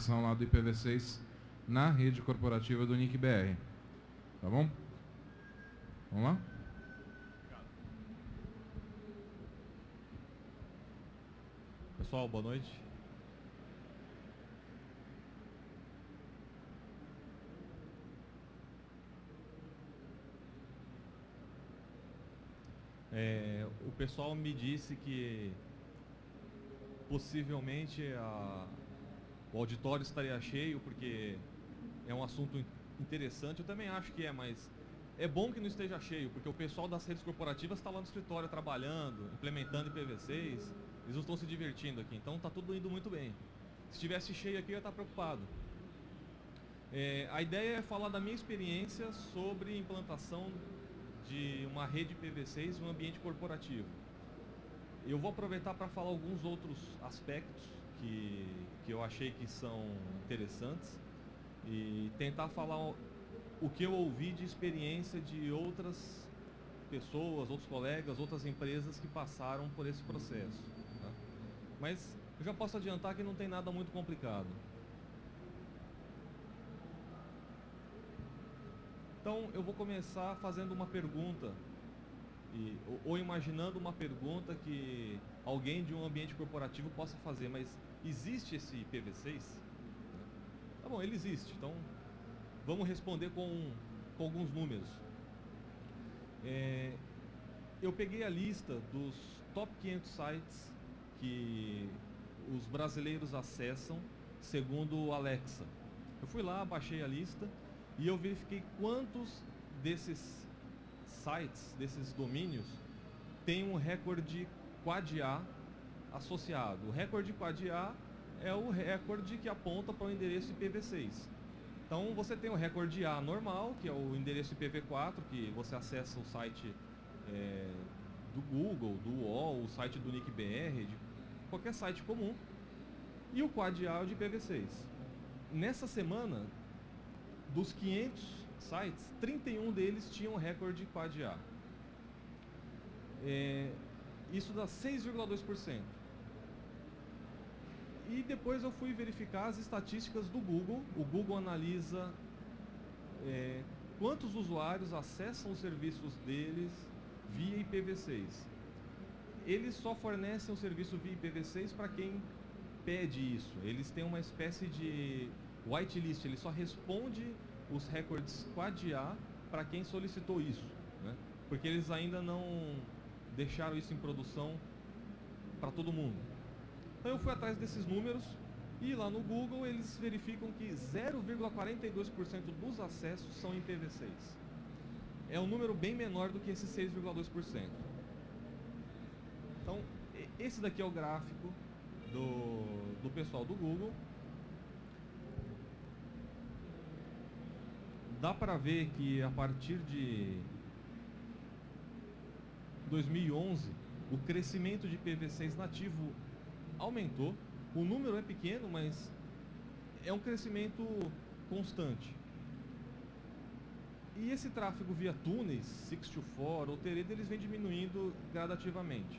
conexão lá do IPv6 na rede corporativa do NIC-BR. Tá bom? Vamos lá? Pessoal, boa noite. O pessoal me disse que possivelmente o auditório estaria cheio porque é um assunto interessante. Eu também acho que é, mas é bom que não esteja cheio, porque o pessoal das redes corporativas está lá no escritório trabalhando, implementando IPv6, eles não estão se divertindo aqui, então está tudo indo muito bem. Se estivesse cheio aqui, eu ia estar preocupado. A ideia é falar da minha experiência sobre implantação de uma rede IPv6 em um ambiente corporativo. Eu vou aproveitar para falar alguns outros aspectos que eu achei que são interessantes e tentar falar o que eu ouvi de experiência de outras pessoas, outros colegas, outras empresas que passaram por esse processo. Tá? Mas eu já posso adiantar que não tem nada muito complicado. Então eu vou começar fazendo uma pergunta, ou imaginando uma pergunta que alguém de um ambiente corporativo possa fazer, mas existe esse IPv6? Tá bom, ele existe, então vamos responder com alguns números. Eu peguei a lista dos top 500 sites que os brasileiros acessam segundo o Alexa. Eu fui lá, baixei a lista e eu verifiquei quantos desses sites, desses domínios, tem um recorde Quad A associado. O recorde Quad A é o recorde que aponta para o endereço IPv6. Então você tem o recorde A normal, que é o endereço IPv4, que você acessa o site do Google, do UOL, o site do NIC-BR, de qualquer site comum, e o Quad A é o de IPv6. Nessa semana, dos 500 sites, 31 deles tinham recorde Quad A. Isso dá 6,2%. E depois eu fui verificar as estatísticas do Google. O Google analisa quantos usuários acessam os serviços deles via IPv6. Eles só fornecem o serviço via IPv6 para quem pede isso. Eles têm uma espécie de whitelist, ele só responde os recordes Quad A para quem solicitou isso, né? Porque eles ainda não deixaram isso em produção para todo mundo. Então eu fui atrás desses números e lá no Google eles verificam que 0,42% dos acessos são em IPv6. É um número bem menor do que esse 6,2%. Então esse daqui é o gráfico do pessoal do Google. Dá para ver que a partir de 2011 o crescimento de IPv6 nativo aumentou. O número é pequeno, mas é um crescimento constante. E esse tráfego via túneis, 624 ou Teredo, eles vêm diminuindo gradativamente.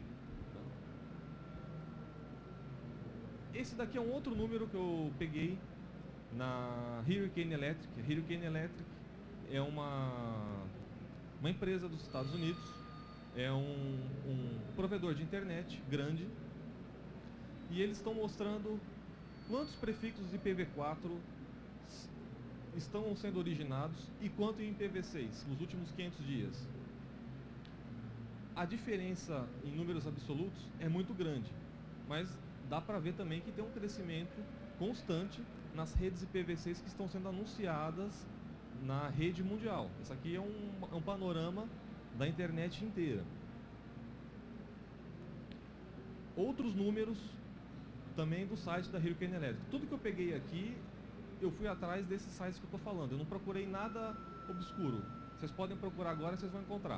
Esse daqui é um outro número que eu peguei na Hurricane Electric. A Hurricane Electric é uma empresa dos Estados Unidos, é um provedor de internet grande, e eles estão mostrando quantos prefixos IPv4 estão sendo originados e quanto em IPv6 nos últimos 500 dias. A diferença em números absolutos é muito grande, mas dá para ver também que tem um crescimento constante nas redes IPv6 que estão sendo anunciadas na rede mundial. Isso aqui é um panorama da internet inteira. Outros números também do site da Hurricane Electric. Tudo que eu peguei aqui, eu fui atrás desses sites que eu estou falando. Eu não procurei nada obscuro. Vocês podem procurar agora, vocês vão encontrar.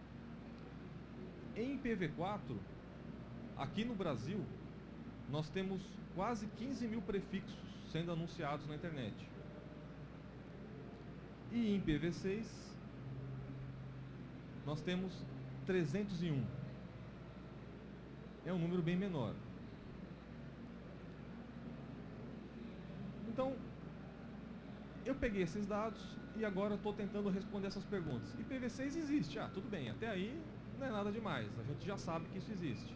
Em IPv4, aqui no Brasil, nós temos quase 15 mil prefixos sendo anunciados na internet. E em IPv6, nós temos 301. É um número bem menor. Então, eu peguei esses dados e agora estou tentando responder essas perguntas. IPv6 existe, tudo bem, até aí não é nada demais, a gente já sabe que isso existe.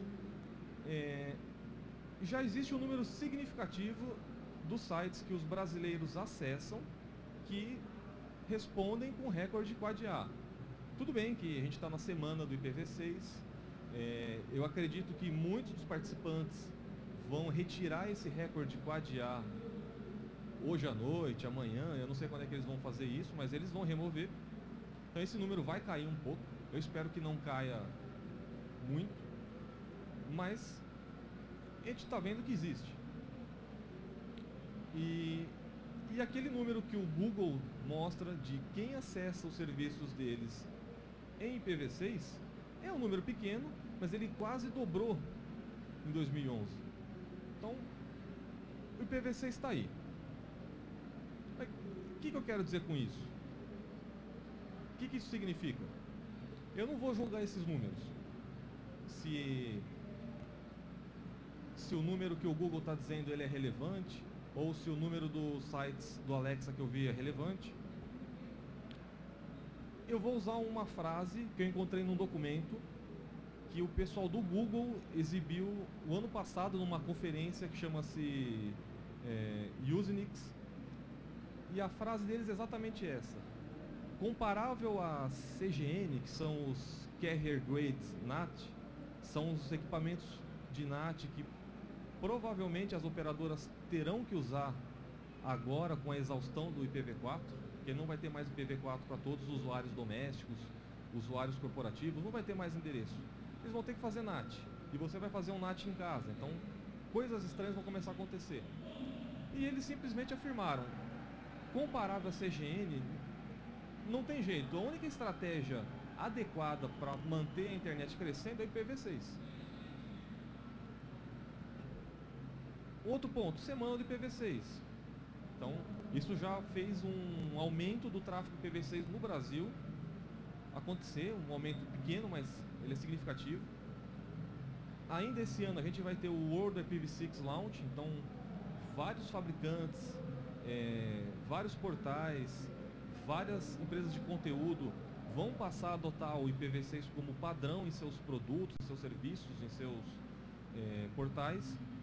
Já existe um número significativo dos sites que os brasileiros acessam que respondem com recorde Quad-A. Tudo bem que a gente está na semana do IPv6, eu acredito que muitos dos participantes vão retirar esse recorde Quad-A hoje à noite, amanhã, eu não sei quando é que eles vão fazer isso, mas eles vão remover. Então esse número vai cair um pouco, eu espero que não caia muito, mas a gente está vendo que existe. E aquele número que o Google mostra de quem acessa os serviços deles em IPv6 é um número pequeno, mas ele quase dobrou em 2011. Então, o IPv6 está aí. O que eu quero dizer com isso? O que isso significa? Eu não vou julgar esses números. Se o número que o Google está dizendo ele é relevante, ou se o número dos sites do Alexa que eu vi é relevante. Eu vou usar uma frase que eu encontrei num documento que o pessoal do Google exibiu o ano passado numa conferência que chama-se Usenix. E a frase deles é exatamente essa. Comparável à CGN, que são os Carrier Grade NAT, são os equipamentos de NAT que provavelmente as operadoras terão que usar agora com a exaustão do IPv4, porque não vai ter mais IPv4 para todos os usuários domésticos, usuários corporativos, não vai ter mais endereço. Eles vão ter que fazer NAT, e você vai fazer um NAT em casa, então coisas estranhas vão começar a acontecer. E eles simplesmente afirmaram, comparável à CGN, não tem jeito, a única estratégia adequada para manter a internet crescendo é o IPv6. Outro ponto, semana do IPv6. Então, isso já fez um aumento do tráfego IPv6 no Brasil acontecer, um aumento pequeno, mas ele é significativo. Ainda esse ano a gente vai ter o World IPv6 Launch, então vários fabricantes, vários portais, várias empresas de conteúdo vão passar a adotar o IPv6 como padrão em seus produtos, em seus serviços, em seus portais.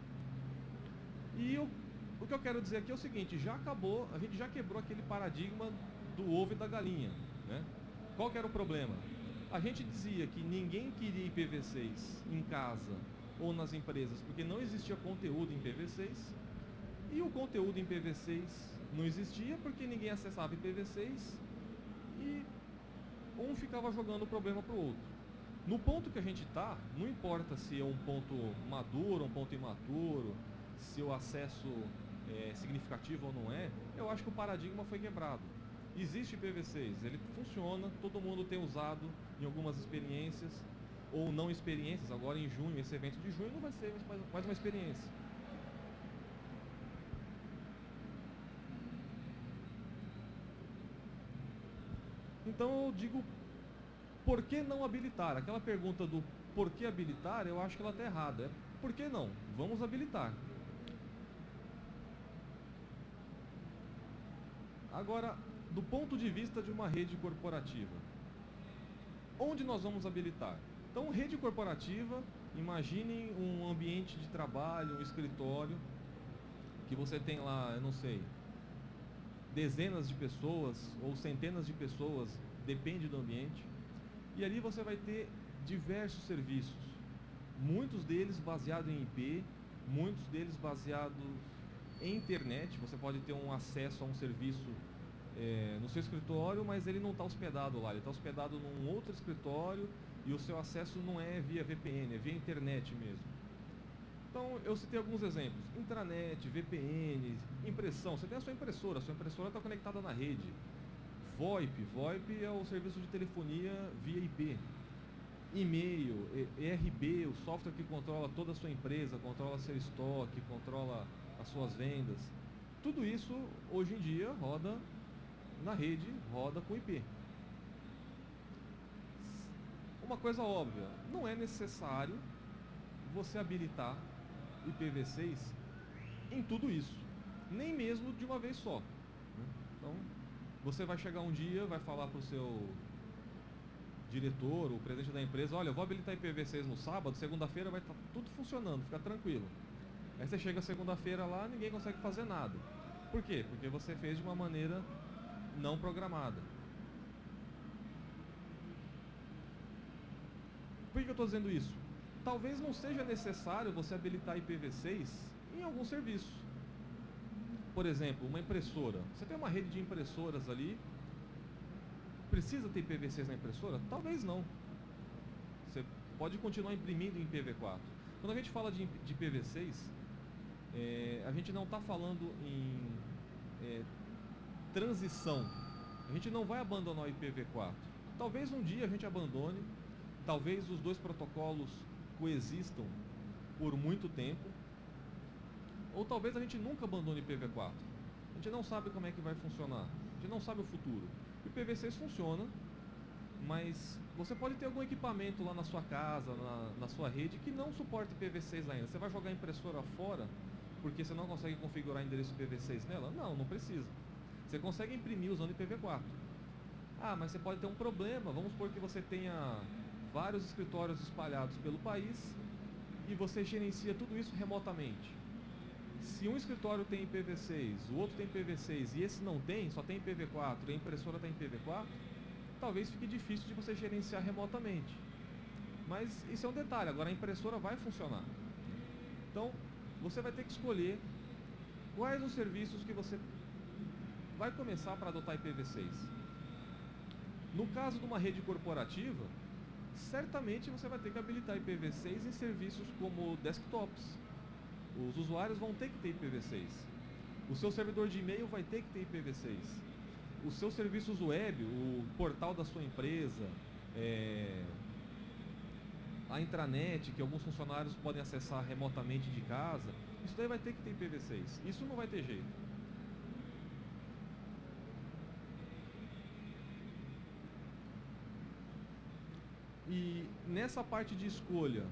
E o que eu quero dizer aqui é o seguinte, já acabou, a gente já quebrou aquele paradigma do ovo e da galinha, né? Qual que era o problema? A gente dizia que ninguém queria IPv6 em casa ou nas empresas porque não existia conteúdo em IPv6 e o conteúdo em IPv6 não existia porque ninguém acessava IPv6 e um ficava jogando o problema para o outro. No ponto que a gente está, não importa se é um ponto maduro ou um ponto imaturo, se o acesso é significativo ou não é, eu acho que o paradigma foi quebrado. Existe IPv6, ele funciona, todo mundo tem usado em algumas experiências, ou não experiências, agora em junho, esse evento de junho não vai ser mais uma experiência. Então eu digo, por que não habilitar? Aquela pergunta do por que habilitar, eu acho que ela está errada. Por que não? Vamos habilitar. Agora, do ponto de vista de uma rede corporativa, onde nós vamos habilitar? Então, rede corporativa, imaginem um ambiente de trabalho, um escritório, que você tem lá, eu não sei, dezenas de pessoas ou centenas de pessoas, depende do ambiente, e ali você vai ter diversos serviços, muitos deles baseados em IP, muitos deles baseados em internet. Você pode ter um acesso a um serviço no seu escritório, mas ele não está hospedado lá, ele está hospedado num outro escritório e o seu acesso não é via VPN, é via internet mesmo. Então eu citei alguns exemplos, intranet, VPN, impressão, você tem a sua impressora está conectada na rede. VoIP é o serviço de telefonia via IP. E-mail, ERB, o software que controla toda a sua empresa, controla seu estoque, controla as suas vendas. Tudo isso, hoje em dia, roda na rede, roda com IP. Uma coisa óbvia, não é necessário você habilitar IPv6 em tudo isso. nem mesmo de uma vez só, né? Então, você vai chegar um dia, vai falar para o seu diretor, o presidente da empresa, olha, eu vou habilitar IPv6 no sábado, segunda-feira vai estar tudo funcionando, fica tranquilo. Aí você chega segunda-feira lá, ninguém consegue fazer nada. Por quê? Porque você fez de uma maneira não programada. Por que eu estou dizendo isso? Talvez não seja necessário você habilitar IPv6 em algum serviço. Por exemplo, uma impressora. Você tem uma rede de impressoras ali. Precisa ter IPv6 na impressora? Talvez não. Você pode continuar imprimindo em IPv4. Quando a gente fala de IPv6, a gente não está falando em transição. A gente não vai abandonar o IPv4. Talvez um dia a gente abandone. Talvez os dois protocolos coexistam por muito tempo. Ou talvez a gente nunca abandone o IPv4. A gente não sabe como é que vai funcionar. A gente não sabe o futuro. O IPv6 funciona, mas você pode ter algum equipamento lá na sua casa, na sua rede, que não suporta IPv6 ainda. Você vai jogar a impressora fora porque você não consegue configurar endereço IPv6 nela? Não, não precisa. Você consegue imprimir usando IPv4. Ah, mas você pode ter um problema. Vamos supor que você tenha vários escritórios espalhados pelo país e você gerencia tudo isso remotamente. Se um escritório tem IPv6, o outro tem IPv6 e esse não tem, só tem IPv4 e a impressora tem IPv4, talvez fique difícil de você gerenciar remotamente. Mas isso é um detalhe, agora a impressora vai funcionar. Então, você vai ter que escolher quais os serviços que você vai começar para adotar IPv6. No caso de uma rede corporativa, certamente você vai ter que habilitar IPv6 em serviços como desktops. Os usuários vão ter que ter IPv6. O seu servidor de e-mail vai ter que ter IPv6. Os seus serviços web, o portal da sua empresa, a intranet, que alguns funcionários podem acessar remotamente de casa, isso daí vai ter que ter IPv6. Isso não vai ter jeito. E nessa parte de escolha,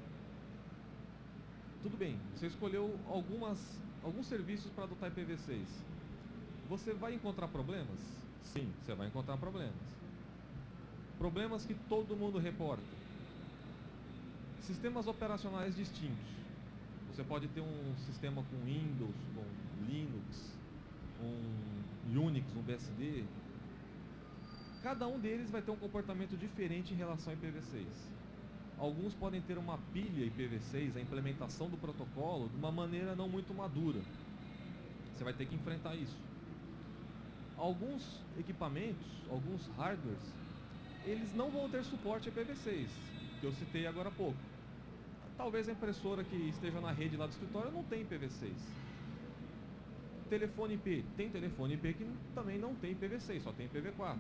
tudo bem, você escolheu alguns serviços para adotar IPv6. Você vai encontrar problemas? Sim, você vai encontrar problemas. Problemas que todo mundo reporta. Sistemas operacionais distintos. Você pode ter um sistema com Windows, com Linux, um Unix, um BSD. Cada um deles vai ter um comportamento diferente em relação a IPv6. Alguns podem ter uma pilha IPv6, a implementação do protocolo, de uma maneira não muito madura. Você vai ter que enfrentar isso. Alguns equipamentos, alguns hardwares, eles não vão ter suporte a IPv6, que eu citei agora há pouco. Talvez a impressora que esteja na rede lá do escritório não tenha IPv6. Telefone IP, tem telefone IP que também não tem IPv6, só tem IPv4.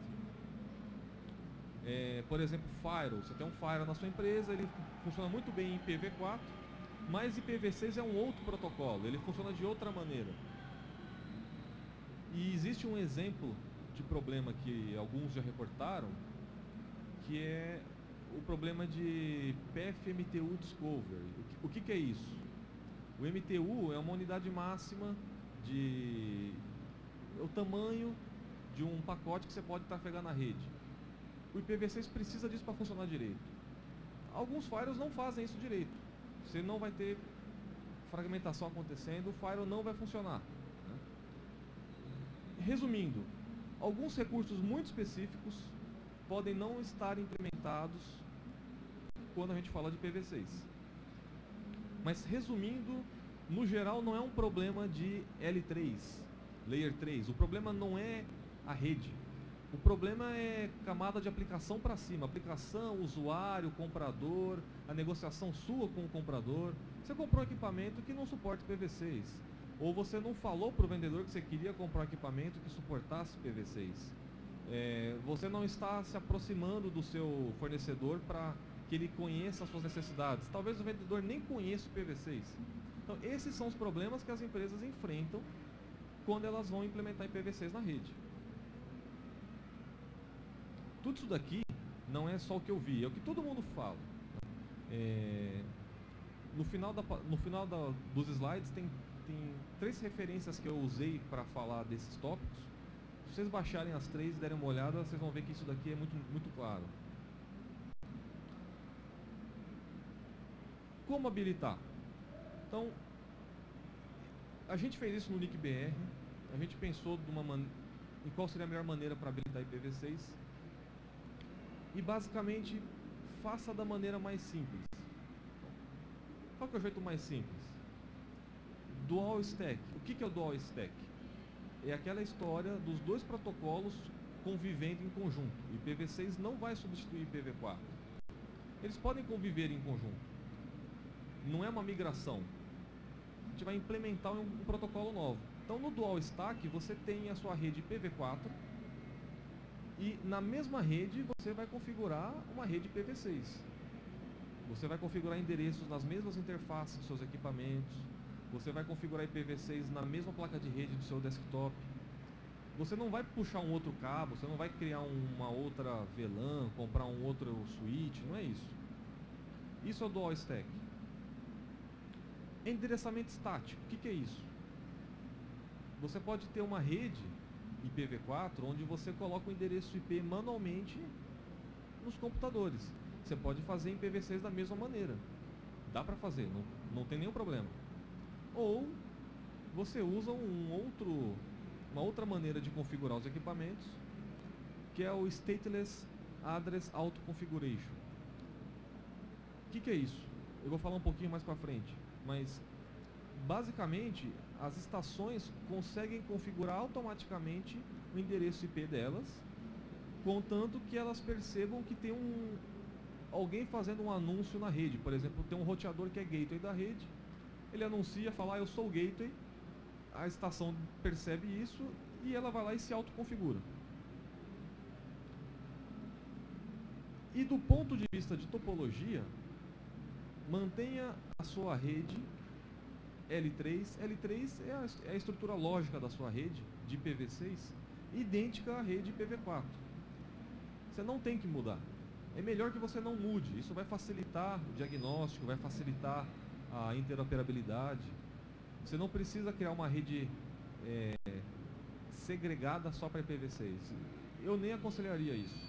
Por exemplo, Firewall. Você tem um Firewall na sua empresa, ele funciona muito bem em IPv4, mas IPv6 é um outro protocolo, ele funciona de outra maneira. E existe um exemplo de problema que alguns já reportaram, que é o problema de PFMTU Discovery. O que é isso? O MTU é uma unidade máxima é o tamanho de um pacote que você pode trafegar na rede. O IPv6 precisa disso para funcionar direito. Alguns firewalls não fazem isso direito. Você não vai ter fragmentação acontecendo, o firewall não vai funcionar, né? Resumindo, alguns recursos muito específicos podem não estar implementados quando a gente fala de IPv6. Mas resumindo, no geral não é um problema de L3, Layer 3. O problema não é a rede. O problema é camada de aplicação para cima. Aplicação, usuário, comprador, a negociação sua com o comprador. Você comprou um equipamento que não suporta IPv6. Ou você não falou para o vendedor que você queria comprar um equipamento que suportasse IPv6. Você não está se aproximando do seu fornecedor para que ele conheça as suas necessidades. Talvez o vendedor nem conheça o IPv6. Então, esses são os problemas que as empresas enfrentam quando elas vão implementar IPv6 na rede. Tudo isso daqui não é só o que eu vi, é o que todo mundo fala. No final dos slides tem tem 3 referências que eu usei para falar desses tópicos. Se vocês baixarem as 3 e derem uma olhada, vocês vão ver que isso daqui é muito claro. Como habilitar? Então, a gente fez isso no NIC-BR, a gente pensou em qual seria a melhor maneira para habilitar IPv6 e basicamente faça da maneira mais simples. Qual que é o jeito mais simples? Dual Stack. O que é o Dual Stack? É aquela história dos 2 protocolos convivendo em conjunto. O IPv6 não vai substituir o IPv4. Eles podem conviver em conjunto. Não é uma migração. A gente vai implementar um protocolo novo. Então no Dual Stack você tem a sua rede IPv4 e na mesma rede você vai configurar uma rede IPv6. Você vai configurar endereços nas mesmas interfaces dos seus equipamentos. Você vai configurar IPv6 na mesma placa de rede do seu desktop. Você não vai puxar um outro cabo, você não vai criar uma outra VLAN, comprar um outro switch, não é isso. Isso é o Dual Stack. Endereçamento estático, o que é isso? Você pode ter uma rede IPv4 onde você coloca o endereço IP manualmente nos computadores. Você pode fazer em IPv6 da mesma maneira. Dá para fazer, não tem nenhum problema. Ou você usa uma outra maneira de configurar os equipamentos, que é o Stateless Address Auto Configuration. O que é isso? Eu vou falar um pouquinho mais para frente, mas basicamente as estações conseguem configurar automaticamente o endereço IP delas, contanto que elas percebam que tem alguém fazendo um anúncio na rede. Por exemplo, tem um roteador que é gateway da rede, ele anuncia, fala, eu sou o gateway, a estação percebe isso e ela vai lá e se autoconfigura. E do ponto de vista de topologia, mantenha a sua rede L3. L3 é a estrutura lógica da sua rede de IPv6, idêntica à rede IPv4. Você não tem que mudar. É melhor que você não mude. Isso vai facilitar o diagnóstico, vai facilitar a interoperabilidade. Você não precisa criar uma rede segregada só para IPv6. Eu nem aconselharia isso.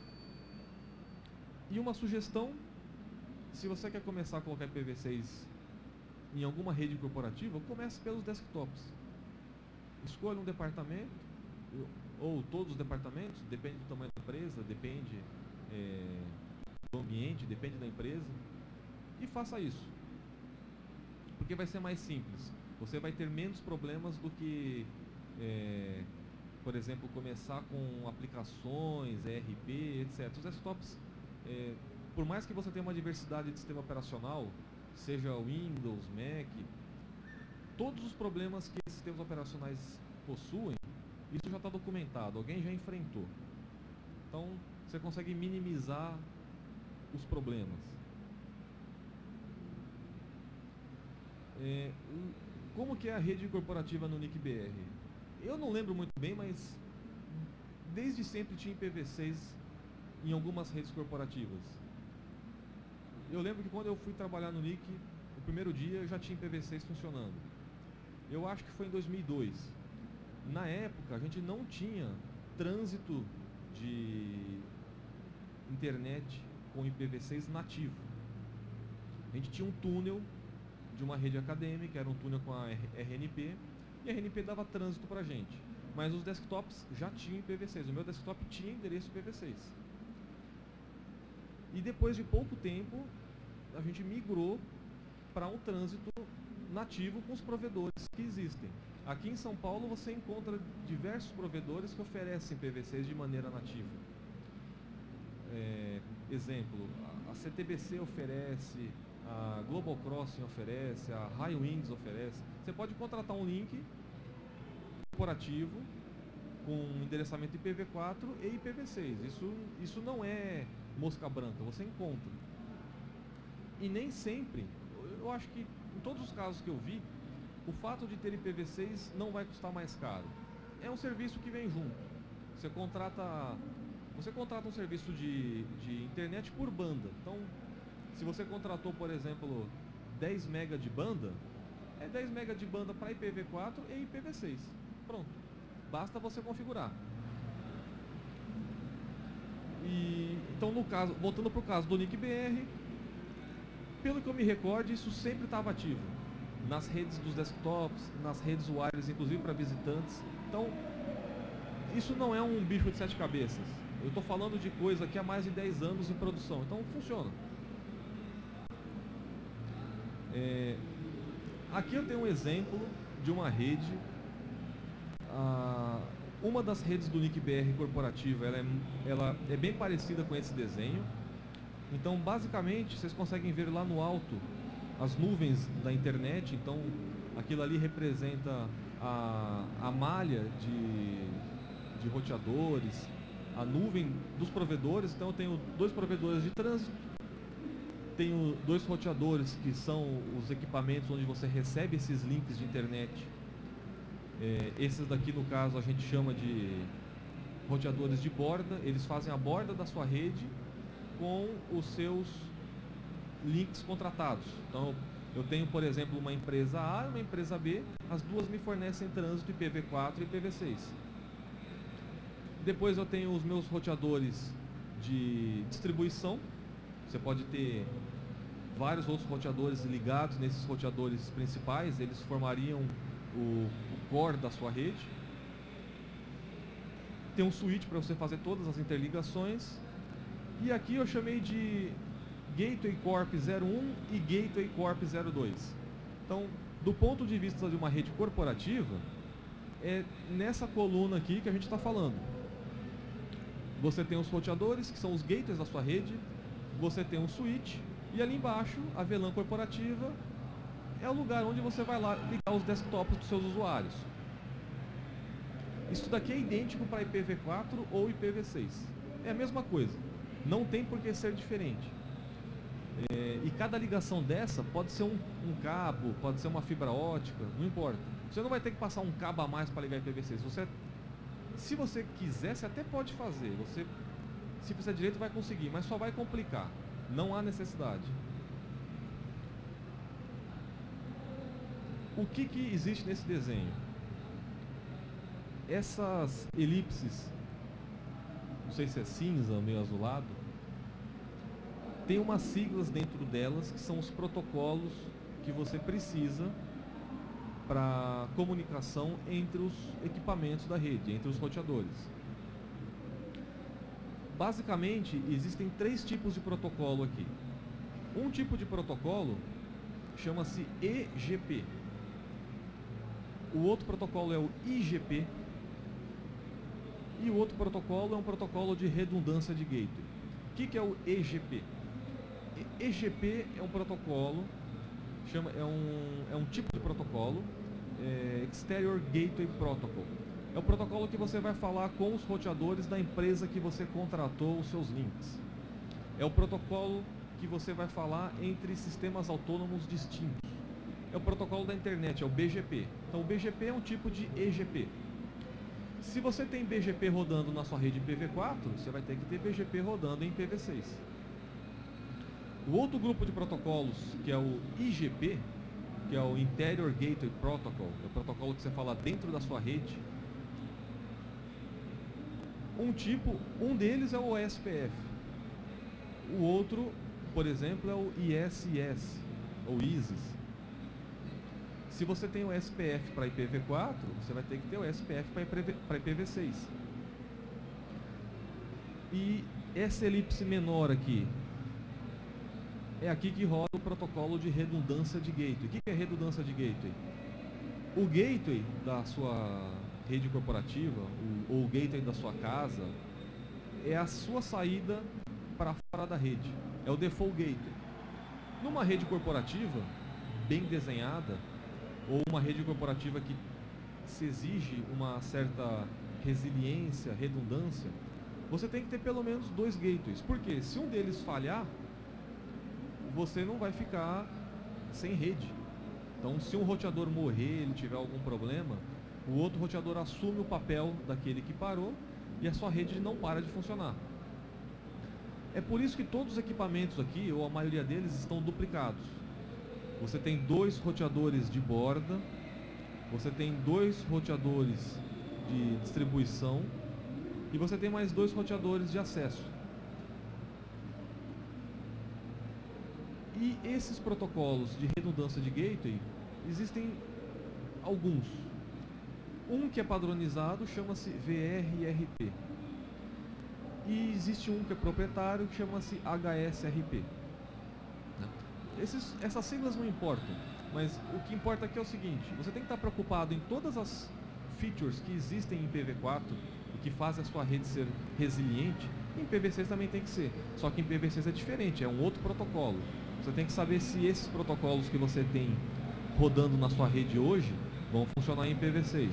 E uma sugestão, se você quer começar a colocar IPv6 em alguma rede corporativa, comece pelos desktops. Escolha um departamento, ou todos os departamentos, depende do tamanho da empresa, depende do ambiente, depende da empresa, e faça isso. Porque vai ser mais simples. Você vai ter menos problemas do que, por exemplo, começar com aplicações, ERP, etc. Os desktops, por mais que você tenha uma diversidade de sistema operacional, seja Windows, Mac, todos os problemas que esses sistemas operacionais possuem, isso já está documentado, alguém já enfrentou. Então, você consegue minimizar os problemas. Como que é a rede corporativa no NIC-BR? Eu não lembro muito bem, mas desde sempre tinha IPv6 em algumas redes corporativas. Eu lembro que quando eu fui trabalhar no NIC, o primeiro dia já tinha IPv6 funcionando. Eu acho que foi em 2002. Na época, a gente não tinha trânsito de internet com IPv6 nativo. A gente tinha um túnel de uma rede acadêmica, era um túnel com a RNP, e a RNP dava trânsito para a gente. Mas os desktops já tinham IPv6. O meu desktop tinha endereço IPv6. E depois de pouco tempo, a gente migrou para um trânsito nativo com os provedores que existem. Aqui em São Paulo você encontra diversos provedores que oferecem IPv6 de maneira nativa. Exemplo, a CTBC oferece, a Global Crossing oferece, a Highwinds oferece. Você pode contratar um link corporativo com endereçamento IPv4 e IPv6. Isso não é mosca branca, você encontra. E nem sempre, eu acho que em todos os casos que eu vi, o fato de ter IPv6 não vai custar mais caro. É um serviço que vem junto. Você contrata um serviço de internet por banda. Então, se você contratou, por exemplo, 10 MB de banda, É 10 MB de banda para IPv4 e IPv6. Pronto. Basta você configurar. Então, no caso, voltando para o caso do NIC-BR, pelo que eu me recorde, isso sempre estava ativo. Nas redes dos desktops, nas redes wireless, inclusive para visitantes. Então, isso não é um bicho de 7 cabeças. Eu estou falando de coisa que há mais de 10 anos em produção. Então, funciona. Aqui eu tenho um exemplo de uma rede. Uma das redes do NIC-BR corporativa, ela é bem parecida com esse desenho. Então, basicamente, vocês conseguem ver lá no alto as nuvens da internet. Então, aquilo ali representa a malha de roteadores, a nuvem dos provedores. Então, eu tenho 2 provedores de trânsito, tenho 2 roteadores que são os equipamentos onde você recebe esses links de internet. Esses daqui, no caso, a gente chama de roteadores de borda. Eles fazem a borda da sua rede com os seus links contratados. Então, eu tenho, por exemplo, uma empresa A e uma empresa B. As duas me fornecem trânsito IPv4 e IPv6. Depois eu tenho os meus roteadores de distribuição. Você pode ter vários outros roteadores ligados nesses roteadores principais. Eles formariam o core da sua rede. Tem um switch para você fazer todas as interligações. E aqui eu chamei de Gateway Corp 01 e Gateway Corp 02. Então, do ponto de vista de uma rede corporativa, é nessa coluna aqui que a gente está falando. Você tem os roteadores, que são os gateways da sua rede. Você tem um switch. E ali embaixo, a VLAN corporativa é o lugar onde você vai lá ligar os desktops dos seus usuários. Isso daqui é idêntico para IPv4 ou IPv6. É a mesma coisa. Não tem por que ser diferente. E cada ligação dessa pode ser um cabo, pode ser uma fibra ótica, não importa. Você não vai ter que passar um cabo a mais para ligar IPv6. Se você quiser, você até pode fazer. Se fizer direito, vai conseguir, mas só vai complicar. Não há necessidade. O que existe nesse desenho? Essas elipses, não sei se é cinza, meio azulado, tem umas siglas dentro delas que são os protocolos que você precisa para comunicação entre os equipamentos da rede, entre os roteadores. Basicamente, existem 3 tipos de protocolo aqui. Um tipo de protocolo chama-se EGP. O outro protocolo é o IGP. E o outro protocolo é um protocolo de redundância de gateway. O que é o EGP? EGP é um protocolo, é um tipo de protocolo, Exterior Gateway Protocol. É o protocolo que você vai falar com os roteadores da empresa que você contratou os seus links. É o protocolo que você vai falar entre sistemas autônomos distintos. É o protocolo da internet, é o BGP. Então o BGP é um tipo de EGP. Se você tem BGP rodando na sua rede IPv4, você vai ter que ter BGP rodando em IPv6. O outro grupo de protocolos, que é o IGP, que é o Interior Gateway Protocol, é o protocolo que você fala dentro da sua rede. Um deles é o OSPF. O outro, por exemplo, é o ISS, ou ISIS. Se você tem o SPF para IPv4, você vai ter que ter o SPF para IPv6. E essa elipse menor aqui, é aqui que roda o protocolo de redundância de gateway. O que é redundância de gateway? O gateway da sua rede corporativa, ou o gateway da sua casa, é a sua saída para fora da rede. É o default gateway. Numa rede corporativa, bem desenhada, ou uma rede corporativa que se exige uma certa resiliência, redundância, você tem que ter pelo menos 2 gateways. Porque se um deles falhar, você não vai ficar sem rede. Então, se um roteador morrer, ele tiver algum problema, o outro roteador assume o papel daquele que parou e a sua rede não para de funcionar. É por isso que todos os equipamentos aqui, ou a maioria deles, estão duplicados. você tem 2 roteadores de borda, você tem 2 roteadores de distribuição e você tem mais 2 roteadores de acesso. E esses protocolos de redundância de gateway, existem alguns. Um que é padronizado chama-se VRRP. E existe um que é proprietário que chama-se HSRP. Essas siglas não importam, mas o que importa aqui é o seguinte: você tem que estar preocupado em todas as features que existem em IPv4 e que fazem a sua rede ser resiliente. Em IPv6 também tem que ser, só que em IPv6 é diferente, é um outro protocolo. Você tem que saber se esses protocolos que você tem rodando na sua rede hoje vão funcionar em IPv6.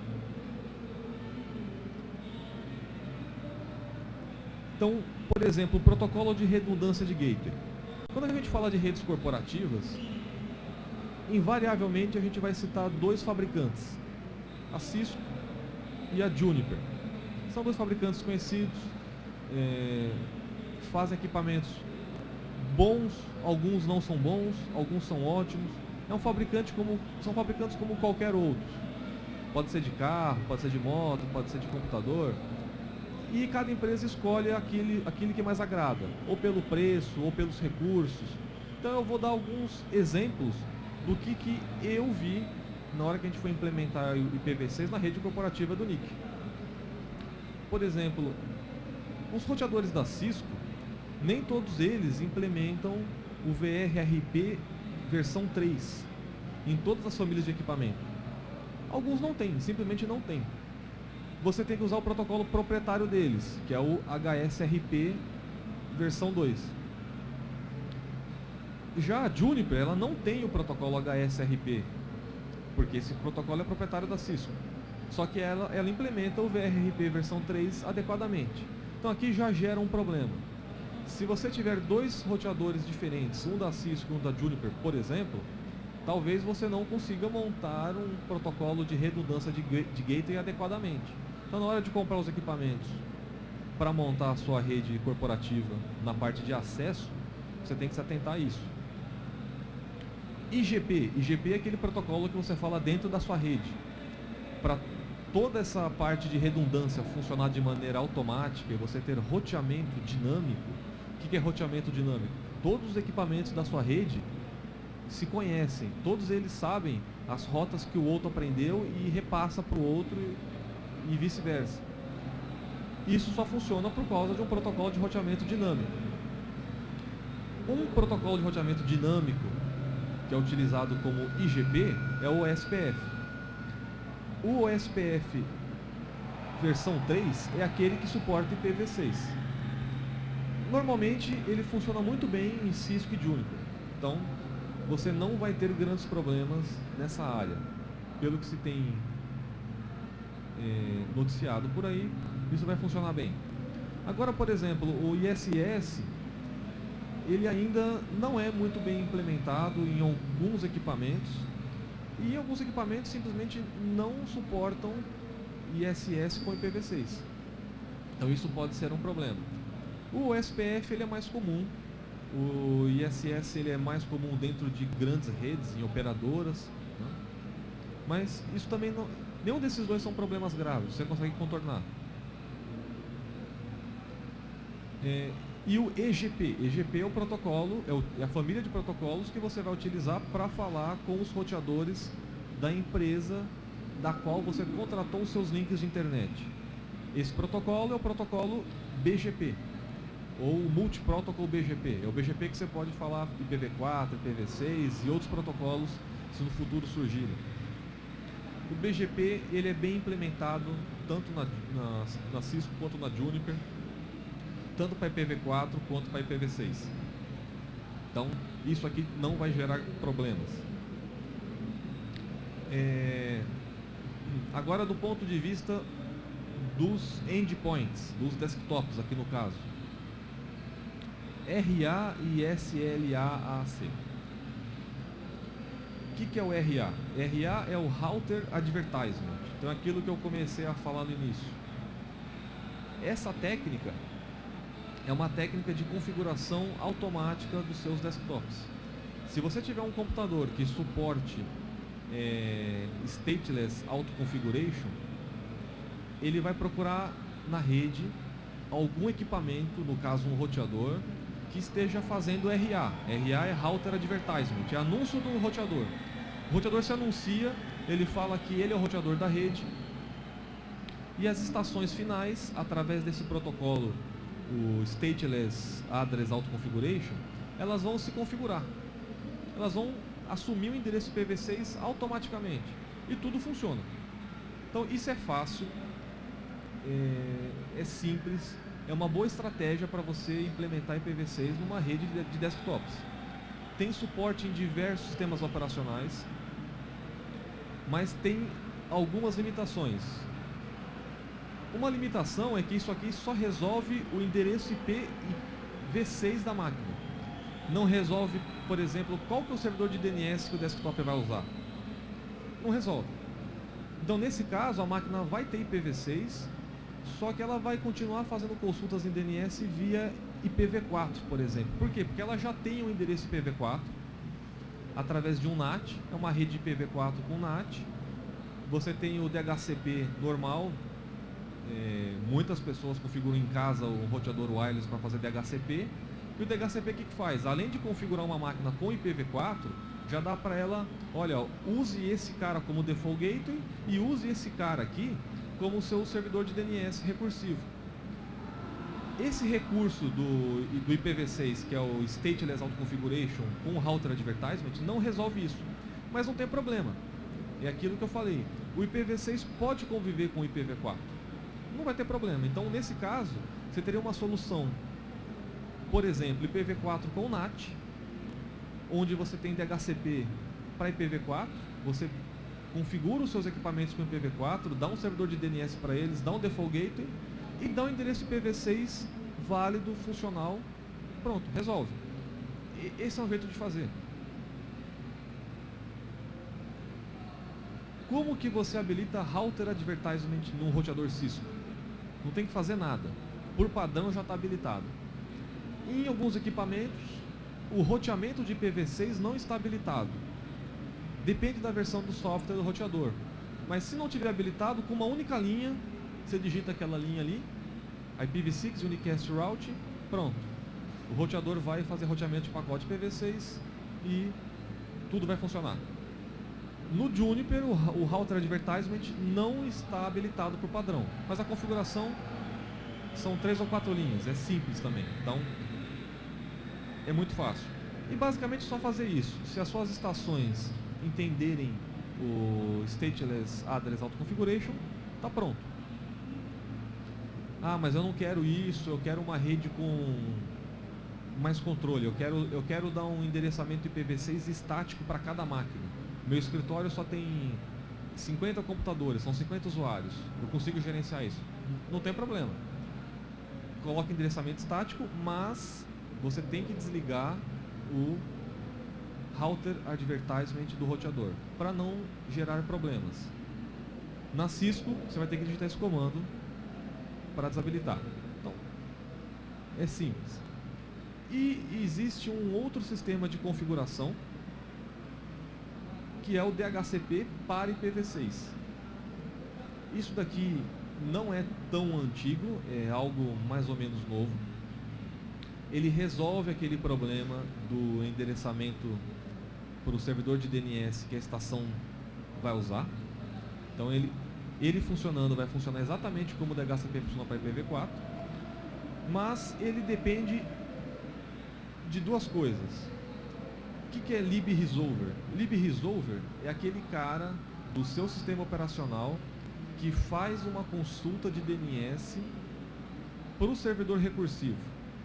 Então, por exemplo, o protocolo de redundância de gateway. Quando a gente fala de redes corporativas, invariavelmente a gente vai citar 2 fabricantes, a Cisco e a Juniper. São 2 fabricantes conhecidos, fazem equipamentos bons, alguns não são bons, alguns são ótimos. São fabricantes como qualquer outro. Pode ser de carro, pode ser de moto, pode ser de computador. E cada empresa escolhe aquele que mais agrada, ou pelo preço, ou pelos recursos. Então eu vou dar alguns exemplos do que eu vi na hora que a gente foi implementar o IPv6 na rede corporativa do NIC. Por exemplo, os roteadores da Cisco, nem todos eles implementam o VRRP versão 3 em todas as famílias de equipamento. Alguns não têm, simplesmente não têm. Você tem que usar o protocolo proprietário deles, que é o HSRP versão 2. Já a Juniper, ela não tem o protocolo HSRP, porque esse protocolo é proprietário da Cisco. Só que ela implementa o VRRP versão 3 adequadamente. Então aqui já gera um problema. Se você tiver 2 roteadores diferentes, um da Cisco e um da Juniper, por exemplo, talvez você não consiga montar um protocolo de redundância de gateway adequadamente. Então, na hora de comprar os equipamentos para montar a sua rede corporativa na parte de acesso, você tem que se atentar a isso. IGP é aquele protocolo que você fala dentro da sua rede. Para toda essa parte de redundância funcionar de maneira automática e você ter roteamento dinâmico. O que é roteamento dinâmico? Todos os equipamentos da sua rede se conhecem, todos eles sabem as rotas que o outro aprendeu e repassa para o outro e vice-versa. Isso só funciona por causa de um protocolo de roteamento dinâmico. Um protocolo de roteamento dinâmico que é utilizado como IGP é o OSPF. O OSPF versão 3 é aquele que suporta IPv6. Normalmente ele funciona muito bem em Cisco e Juniper. Então você não vai ter grandes problemas nessa área. Pelo que se tem noticiado por aí, isso vai funcionar bem. Agora, por exemplo, o ISS, ele ainda não é muito bem implementado em alguns equipamentos, e alguns equipamentos simplesmente não suportam ISS com IPv6. Então isso pode ser um problema. O SPF ele é mais comum, o ISS ele é mais comum dentro de grandes redes, em operadoras, né? Mas isso também não... Nenhum desses dois são problemas graves, você consegue contornar. E o EGP? EGP é o protocolo, é a família de protocolos que você vai utilizar para falar com os roteadores da empresa da qual você contratou os seus links de internet. Esse protocolo é o protocolo BGP, ou Multiprotocol BGP. É o BGP que você pode falar IPv4, IPv6 e outros protocolos se no futuro surgirem. O BGP ele é bem implementado tanto na Cisco quanto na Juniper, tanto para IPv4 quanto para IPv6. Então, isso aqui não vai gerar problemas. Agora, do ponto de vista dos endpoints, dos desktops aqui no caso. RA e SLAAC. O que é o RA? RA é o Router Advertisement. Então é aquilo que eu comecei a falar no início. Essa técnica é uma técnica de configuração automática dos seus desktops. Se você tiver um computador que suporte Stateless Auto Configuration, ele vai procurar na rede algum equipamento, no caso um roteador, que esteja fazendo RA. RA é Router Advertisement, é anúncio do roteador. O roteador se anuncia, ele fala que ele é o roteador da rede, e as estações finais, através desse protocolo, o Stateless Address Auto Configuration, elas vão se configurar. Elas vão assumir o endereço IPv6 automaticamente. E tudo funciona. Então isso é fácil, é simples, é uma boa estratégia para você implementar IPv6 numa rede de desktops. Tem suporte em diversos sistemas operacionais, mas tem algumas limitações. Uma limitação é que isso aqui só resolve o endereço IPv6 da máquina. Não resolve, por exemplo, qual que é o servidor de DNS que o desktop vai usar. Não resolve. Então, nesse caso, a máquina vai ter IPv6, só que ela vai continuar fazendo consultas em DNS via IPv4, por exemplo. Por quê? Porque ela já tem um endereço IPv4 através de um NAT, é uma rede IPv4 com NAT. Você tem o DHCP normal, muitas pessoas configuram em casa o roteador wireless para fazer DHCP. E o DHCP o que faz? Além de configurar uma máquina com IPv4, já dá para ela, olha, use esse cara como default gateway e use esse cara aqui como seu servidor de DNS recursivo. Esse recurso do IPv6, que é o Stateless Auto Configuration com o Router Advertisement, não resolve isso. Mas não tem problema. É aquilo que eu falei. O IPv6 pode conviver com o IPv4. Não vai ter problema. Então, nesse caso, você teria uma solução, por exemplo, IPv4 com NAT, onde você tem DHCP para IPv4, você configura os seus equipamentos com IPv4, dá um servidor de DNS para eles, dá um default gateway e dá um endereço IPv6 válido, funcional, pronto, resolve. Esse é um jeito de fazer. Como que você habilita Router Advertisement num roteador Cisco? Não tem que fazer nada. Por padrão já está habilitado. Em alguns equipamentos, o roteamento de IPv6 não está habilitado. Depende da versão do software do roteador. Mas se não tiver habilitado, com uma única linha, você digita aquela linha ali, IPv6 Unicast Route, pronto. O roteador vai fazer roteamento de pacote IPv6 e tudo vai funcionar. No Juniper, o Router Advertisement não está habilitado por padrão, mas a configuração são 3 ou 4 linhas, é simples também, então é muito fácil. E basicamente só fazer isso. Se as suas estações entenderem o Stateless Address Auto Configuration, está pronto. Ah, mas eu não quero isso, eu quero uma rede com mais controle, eu quero dar um endereçamento IPv6 estático para cada máquina. Meu escritório só tem 50 computadores, são 50 usuários. Eu consigo gerenciar isso. Não tem problema. Coloque endereçamento estático, mas você tem que desligar o Router Advertisement do roteador, para não gerar problemas. Na Cisco, você vai ter que digitar esse comando para desabilitar. Então, é simples. E existe um outro sistema de configuração, que é o DHCP para IPv6. Isso daqui não é tão antigo, é algo mais ou menos novo. Ele resolve aquele problema do endereçamento para o servidor de DNS que a estação vai usar. Então ele funcionando vai funcionar exatamente como o DHCP funciona para IPv4, mas ele depende de duas coisas. O que é libresolver? Libresolver é aquele cara do seu sistema operacional que faz uma consulta de DNS para o servidor recursivo.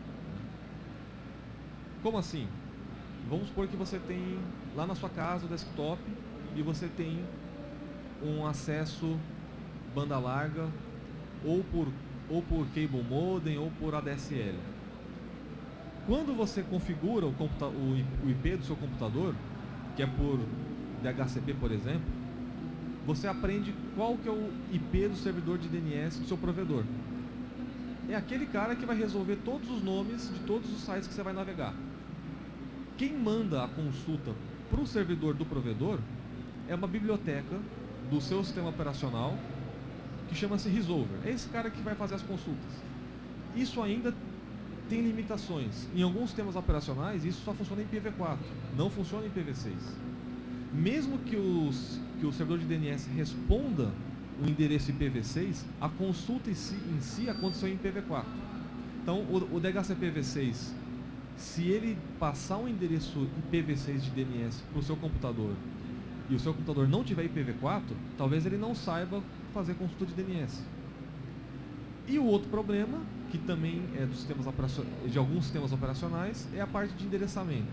Como assim? Vamos supor que você tem lá na sua casa o desktop e você tem um acesso banda larga ou por cable modem ou por ADSL. Quando você configura o IP do seu computador, que é por DHCP, por exemplo, você aprende qual que é o IP do servidor de DNS do seu provedor. É aquele cara que vai resolver todos os nomes de todos os sites que você vai navegar. quem manda a consulta para o servidor do provedor é uma biblioteca do seu sistema operacional que chama-se Resolver. É esse cara que vai fazer as consultas. Isso ainda tem limitações. Em alguns sistemas operacionais, isso só funciona em IPv4, não funciona em IPv6. Mesmo que o servidor de DNS responda o endereço IPv6, a consulta em si aconteceu em IPv4. Então, o DHCPv6, se ele passar um endereço IPv6 de DNS para o seu computador e o seu computador não tiver IPv4, talvez ele não saiba fazer consulta de DNS. E o outro problema, que também é dos sistemas de alguns sistemas operacionais, é a parte de endereçamento.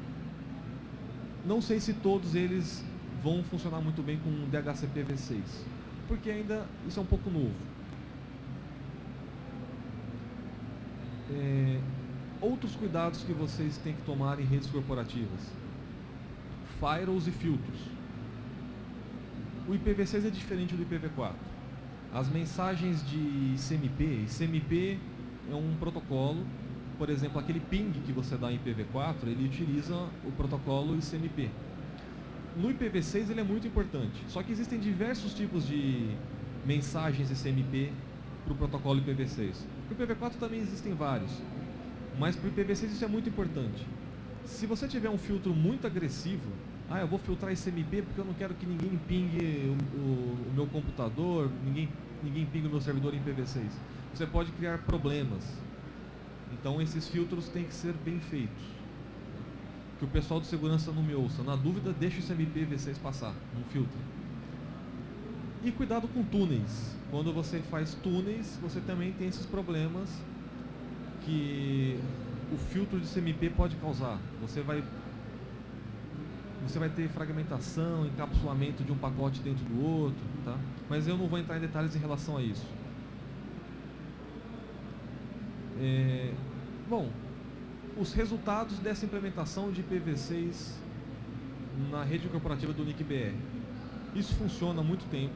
Não sei se todos eles vão funcionar muito bem com DHCPv6, porque ainda isso é um pouco novo. Outros cuidados que vocês têm que tomar em redes corporativas: firewalls e filtros. O IPv6 é diferente do IPv4. As mensagens de ICMP é um protocolo, por exemplo, aquele ping que você dá em IPv4, ele utiliza o protocolo ICMP. No IPv6 ele é muito importante, só que existem diversos tipos de mensagens ICMP para o protocolo IPv6. Para o IPv4 também existem vários, mas para o IPv6 isso é muito importante. Se você tiver um filtro muito agressivo, eu vou filtrar ICMP porque eu não quero que ninguém pingue o meu computador, ninguém pingue o meu servidor em IPv6. Você pode criar problemas. Então esses filtros têm que ser bem feitos. Que o pessoal de segurança não me ouça. Na dúvida, deixa o ICMP V6 passar, um filtro. E cuidado com túneis. Quando você faz túneis, você também tem esses problemas que o filtro de ICMP pode causar. Você vai ter fragmentação, encapsulamento de um pacote dentro do outro, tá? Mas eu não vou entrar em detalhes em relação a isso. Bom, os resultados dessa implementação de IPv6 na rede corporativa do NIC-BR. Isso funciona há muito tempo.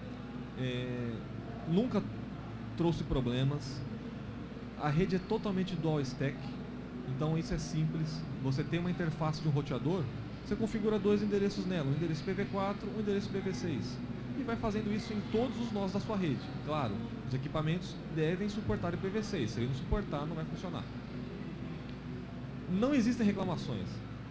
Nunca trouxe problemas. A rede é totalmente dual stack, então isso é simples. Você tem uma interface de um roteador, você configura dois endereços nela, um endereço IPv4 e um endereço IPv6. E vai fazendo isso em todos os nós da sua rede. Claro, os equipamentos devem suportar IPv6. Se ele não suportar, não vai funcionar. Não existem reclamações.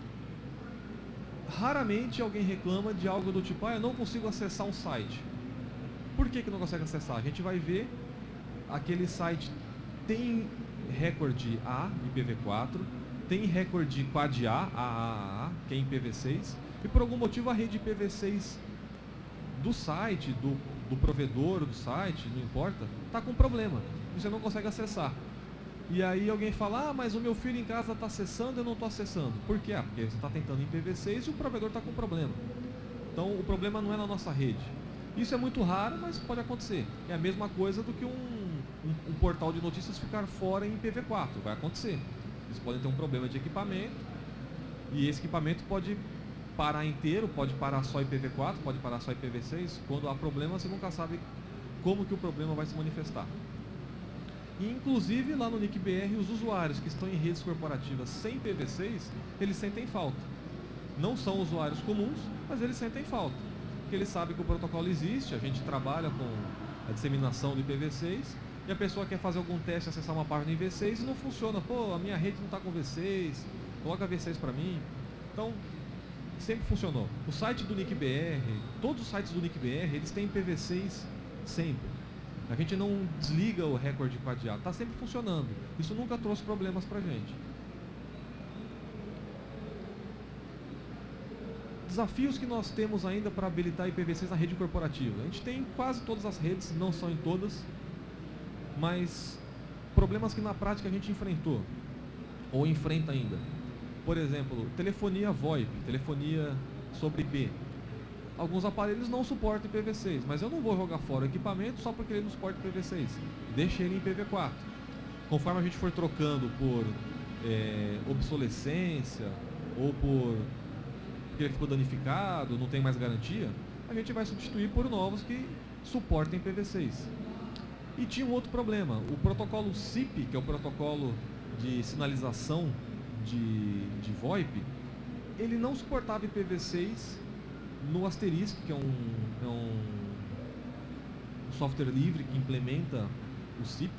Raramente alguém reclama de algo do tipo: eu não consigo acessar um site. Por que não consegue acessar? A gente vai ver, aquele site tem recorde A, IPv4, tem recorde quad A, AAA, que é em IPv6, e por algum motivo a rede IPv6 do site, do provedor do site, não importa, está com problema, você não consegue acessar. E aí alguém fala: mas o meu filho em casa está acessando, eu não estou acessando. Por quê? Porque você está tentando em IPv6 e o provedor está com problema. Então o problema não é na nossa rede. Isso é muito raro, mas pode acontecer. É a mesma coisa do que um portal de notícias ficar fora em IPv4. Vai acontecer. Eles podem ter um problema de equipamento, e esse equipamento pode parar inteiro, pode parar só IPv4, pode parar só IPv6. Quando há problema, você nunca sabe como que o problema vai se manifestar. E inclusive lá no NIC-BR, os usuários que estão em redes corporativas sem IPv6, eles sentem falta. Não são usuários comuns, mas eles sentem falta, porque eles sabem que o protocolo existe, a gente trabalha com a disseminação do IPv6, e a pessoa quer fazer algum teste, acessar uma página em V6 e não funciona. Pô, a minha rede não está com V6, coloca V6 para mim. Então, sempre funcionou. O site do NIC-BR, todos os sites do NIC-BR, eles têm IPv6 sempre. A gente não desliga o recorde quad A, está sempre funcionando. Isso nunca trouxe problemas para a gente. Desafios que nós temos ainda para habilitar IPv6 na rede corporativa. A gente tem em quase todas as redes, não são em todas, mas problemas que na prática a gente enfrentou, ou enfrenta ainda. Por exemplo, telefonia VoIP, telefonia sobre IP. Alguns aparelhos não suportam IPv6, mas eu não vou jogar fora o equipamento só porque ele não suporta IPv6. Deixa ele em IPv4. Conforme a gente for trocando por obsolescência, ou porque ele ficou danificado, não tem mais garantia, a gente vai substituir por novos que suportem IPv6. E tinha um outro problema. O protocolo SIP, que é o protocolo de sinalização de VoIP, ele não suportava IPv6 no Asterisk, que é um software livre que implementa o SIP.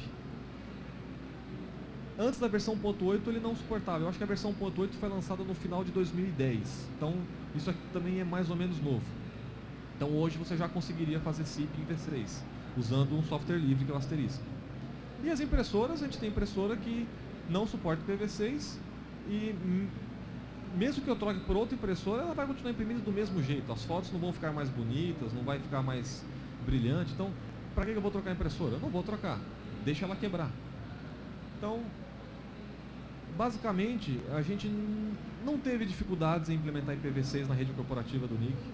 Antes da versão 1.8 ele não suportava. Eu acho que a versão 1.8 foi lançada no final de 2010. Então isso aqui também é mais ou menos novo. Então hoje você já conseguiria fazer SIP em V3 usando um software livre que é o Asterisk. E as impressoras, a gente tem impressora que não suporta IPv6 e mesmo que eu troque por outra impressora, ela vai continuar imprimindo do mesmo jeito. As fotos não vão ficar mais bonitas, não vai ficar mais brilhante. Então, para que eu vou trocar a impressora? Eu não vou trocar, deixa ela quebrar. Então, basicamente, a gente não teve dificuldades em implementar IPv6 na rede corporativa do NIC.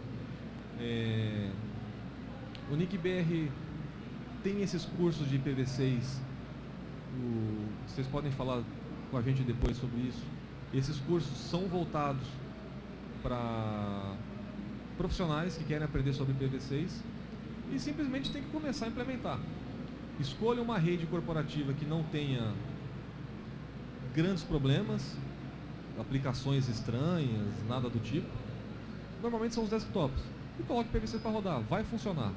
O NIC-BR tem esses cursos de IPv6. Vocês podem falar com a gente depois sobre isso. Esses cursos são voltados para profissionais que querem aprender sobre IPv6 e simplesmente tem que começar a implementar. Escolha uma rede corporativa que não tenha grandes problemas, aplicações estranhas, nada do tipo. Normalmente são os desktops. E coloque IPv6 para rodar, vai funcionar.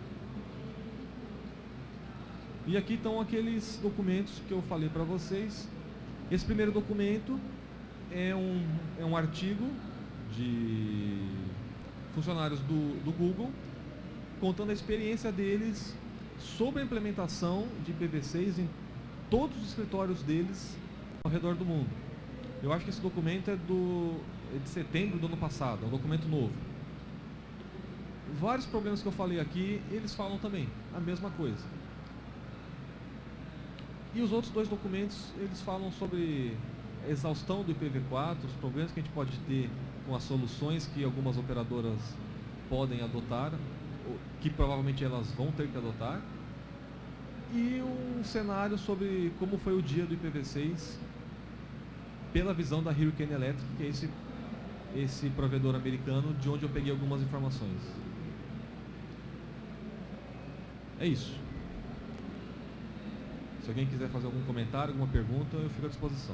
E aqui estão aqueles documentos que eu falei para vocês. Esse primeiro documento é um artigo de funcionários do Google contando a experiência deles sobre a implementação de IPv6 em todos os escritórios deles ao redor do mundo. Eu acho que esse documento é de setembro do ano passado, é um documento novo. Vários problemas que eu falei aqui, eles falam também a mesma coisa. E os outros dois documentos, eles falam sobre a exaustão do IPv4, os problemas que a gente pode ter com as soluções que algumas operadoras podem adotar, que provavelmente elas vão ter que adotar, e um cenário sobre como foi o dia do IPv6 pela visão da Hurricane Electric, que é esse provedor americano de onde eu peguei algumas informações. É isso. Se alguém quiser fazer algum comentário, alguma pergunta, eu fico à disposição.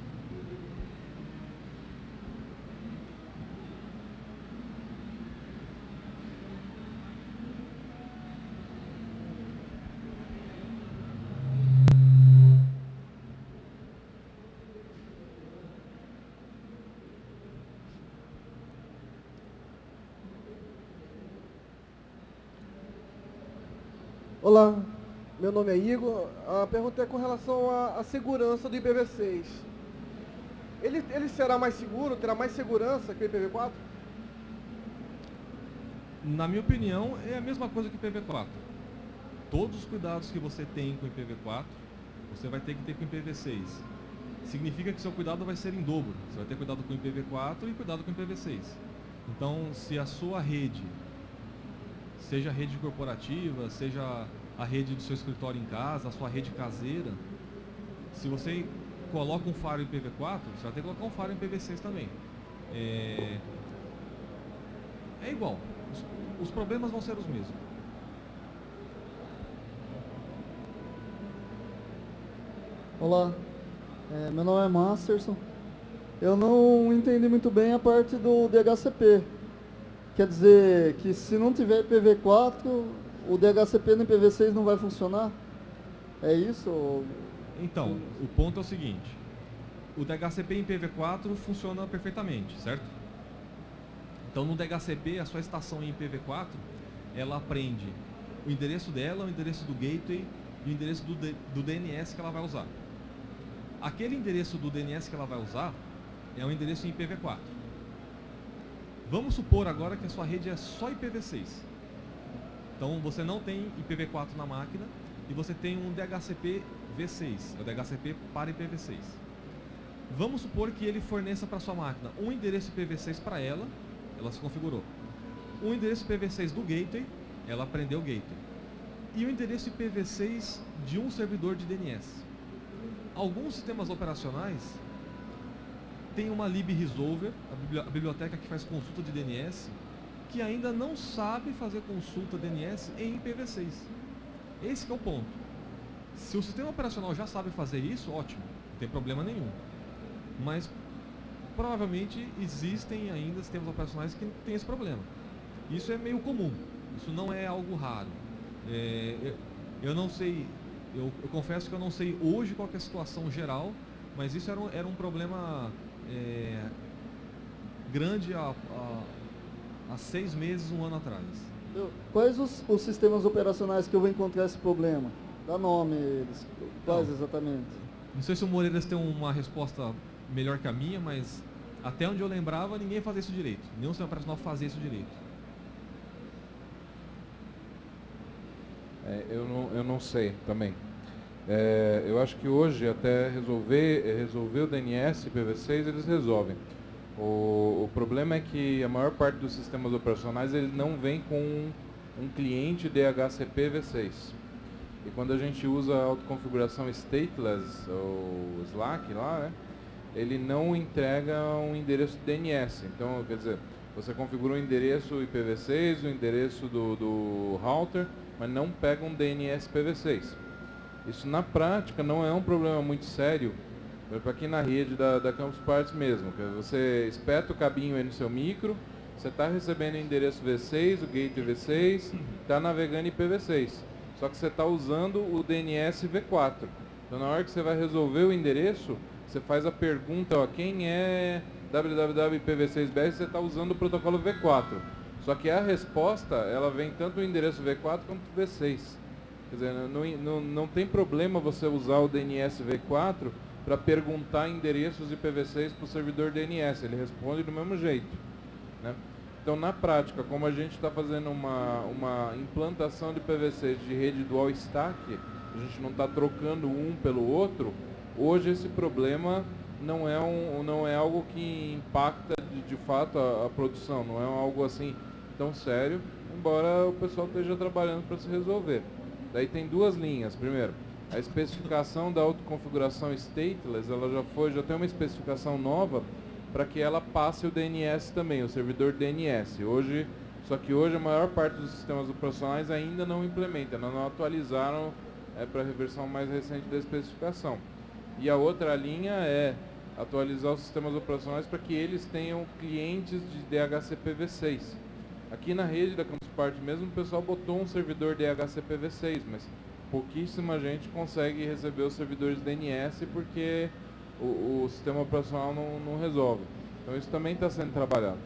Olá, meu nome é Igor. A pergunta é com relação à segurança do IPv6. Ele será mais seguro, terá mais segurança que o IPv4? Na minha opinião, é a mesma coisa que o IPv4. Todos os cuidados que você tem com o IPv4, você vai ter que ter com o IPv6. Significa que seu cuidado vai ser em dobro. Você vai ter cuidado com o IPv4 e cuidado com o IPv6. Então, se a sua rede, seja a rede corporativa, seja a rede do seu escritório em casa, a sua rede caseira, se você coloca um faro em IPv4, você vai ter que colocar um faro em IPv6 também. É igual. Os problemas vão ser os mesmos. Olá, meu nome é Masterson. Eu não entendi muito bem a parte do DHCP. Quer dizer que se não tiver IPv4, o DHCP no IPv6 não vai funcionar? É isso? Então, o ponto é o seguinte. O DHCP em IPv4 funciona perfeitamente, certo? Então no DHCP, a sua estação em IPv4, ela aprende o endereço dela, o endereço do gateway e o endereço do DNS que ela vai usar. Aquele endereço do DNS que ela vai usar é um endereço em IPv4. Vamos supor agora que a sua rede é só IPv6. Então você não tem IPv4 na máquina e você tem um DHCP V6, é o DHCP para IPv6. Vamos supor que ele forneça para sua máquina um endereço IPv6 para ela se configurou. Um endereço IPv6 do gateway, ela aprendeu o gateway. E o endereço IPv6 de um servidor de DNS. Alguns sistemas operacionais têm uma libresolver, a biblioteca que faz consulta de DNS, que ainda não sabe fazer consulta DNS em IPv6. Esse que é o ponto. Se o sistema operacional já sabe fazer isso, ótimo, não tem problema nenhum. Mas provavelmente existem ainda sistemas operacionais que têm esse problema. Isso é meio comum, isso não é algo raro. Eu não sei, eu confesso que eu não sei hoje qual que é a situação geral, mas isso era um problema grande há 6 meses, 1 ano atrás. Quais os sistemas operacionais que eu vou encontrar esse problema? Dá nome eles. Quais exatamente? Não sei se o Moreiras tem uma resposta melhor que a minha, mas até onde eu lembrava, ninguém fazia isso direito. Nenhum sistema operacional fazia isso direito. Eu não sei também. Eu acho que hoje até resolver o DNS e IPv6 eles resolvem. O problema é que a maior parte dos sistemas operacionais ele não vem com um cliente DHCP v6. E quando a gente usa a autoconfiguração stateless ou Slack lá, né, ele não entrega um endereço DNS. Então, quer dizer, você configura o endereço IPv6, o endereço do router, mas não pega um DNS IPv6. Isso na prática não é um problema muito sério, para aqui na rede da Campus Parties mesmo. Que você espeta o cabinho aí no seu micro, você está recebendo o endereço V6, o gateway V6, está navegando IPv6. Só que você está usando o DNS V4. Então na hora que você vai resolver o endereço, você faz a pergunta, ó, quem é www.ipv6br, você está usando o protocolo V4. Só que a resposta, ela vem tanto o endereço V4 quanto o V6. Quer dizer, não tem problema você usar o DNS V4 para perguntar endereços IPv6 para o servidor DNS. Ele responde do mesmo jeito, né? Então, na prática, como a gente está fazendo uma implantação de IPv6 de rede dual stack, a gente não está trocando um pelo outro, hoje esse problema não é algo que impacta de fato a produção, não é algo assim tão sério, embora o pessoal esteja trabalhando para se resolver. Daí tem 2 linhas. Primeiro, a especificação da autoconfiguração stateless, ela já tem uma especificação nova para que ela passe o DNS também, o servidor DNS. Só que hoje a maior parte dos sistemas operacionais ainda não implementam, não atualizaram para a versão mais recente da especificação. E a outra linha é atualizar os sistemas operacionais para que eles tenham clientes de DHCP v6. Aqui na rede da Campus Party mesmo, o pessoal botou um servidor DHCP v6, mas pouquíssima gente consegue receber os servidores DNS porque o sistema operacional não resolve. Então isso também está sendo trabalhado.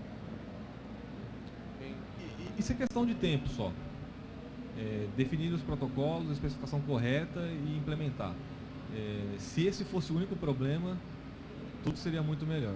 Isso é questão de tempo só. Definir os protocolos, a especificação correta e implementar. Se esse fosse o único problema, tudo seria muito melhor.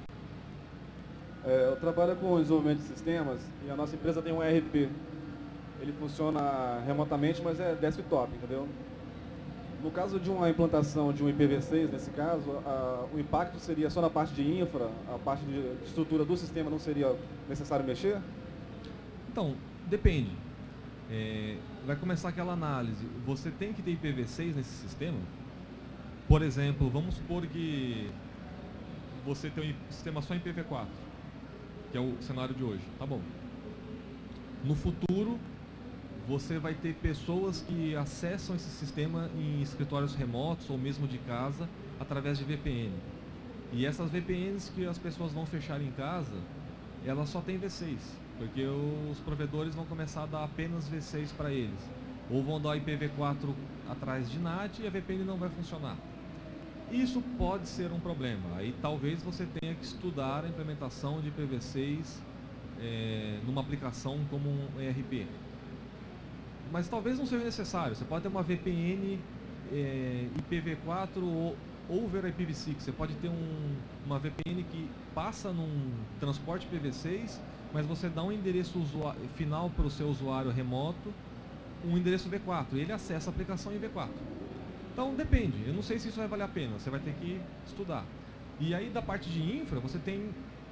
Eu trabalho com desenvolvimento de sistemas e a nossa empresa tem um ERP. Ele funciona remotamente, mas é desktop, entendeu? No caso de uma implantação de um IPv6, nesse caso, o impacto seria só na parte de infra, a parte de estrutura do sistema não seria necessário mexer? Então, depende. Vai começar aquela análise. Você tem que ter IPv6 nesse sistema? Por exemplo, vamos supor que você tem um sistema só em IPv4, que é o cenário de hoje. Tá bom. No futuro, você vai ter pessoas que acessam esse sistema em escritórios remotos ou mesmo de casa através de VPN. E essas VPNs que as pessoas vão fechar em casa, elas só têm V6, porque os provedores vão começar a dar apenas V6 para eles. Ou vão dar IPv4 atrás de NAT e a VPN não vai funcionar. Isso pode ser um problema. Aí talvez você tenha que estudar a implementação de IPv6 numa aplicação como um ERP. Mas talvez não seja necessário. Você pode ter uma VPN IPv4 over IPv6. Você pode ter uma VPN que passa num transporte IPv6, mas você dá um endereço final para o seu usuário remoto, um endereço V4, e ele acessa a aplicação em V4. Então depende. Eu não sei se isso vai valer a pena. Você vai ter que estudar. E aí da parte de infra, você tem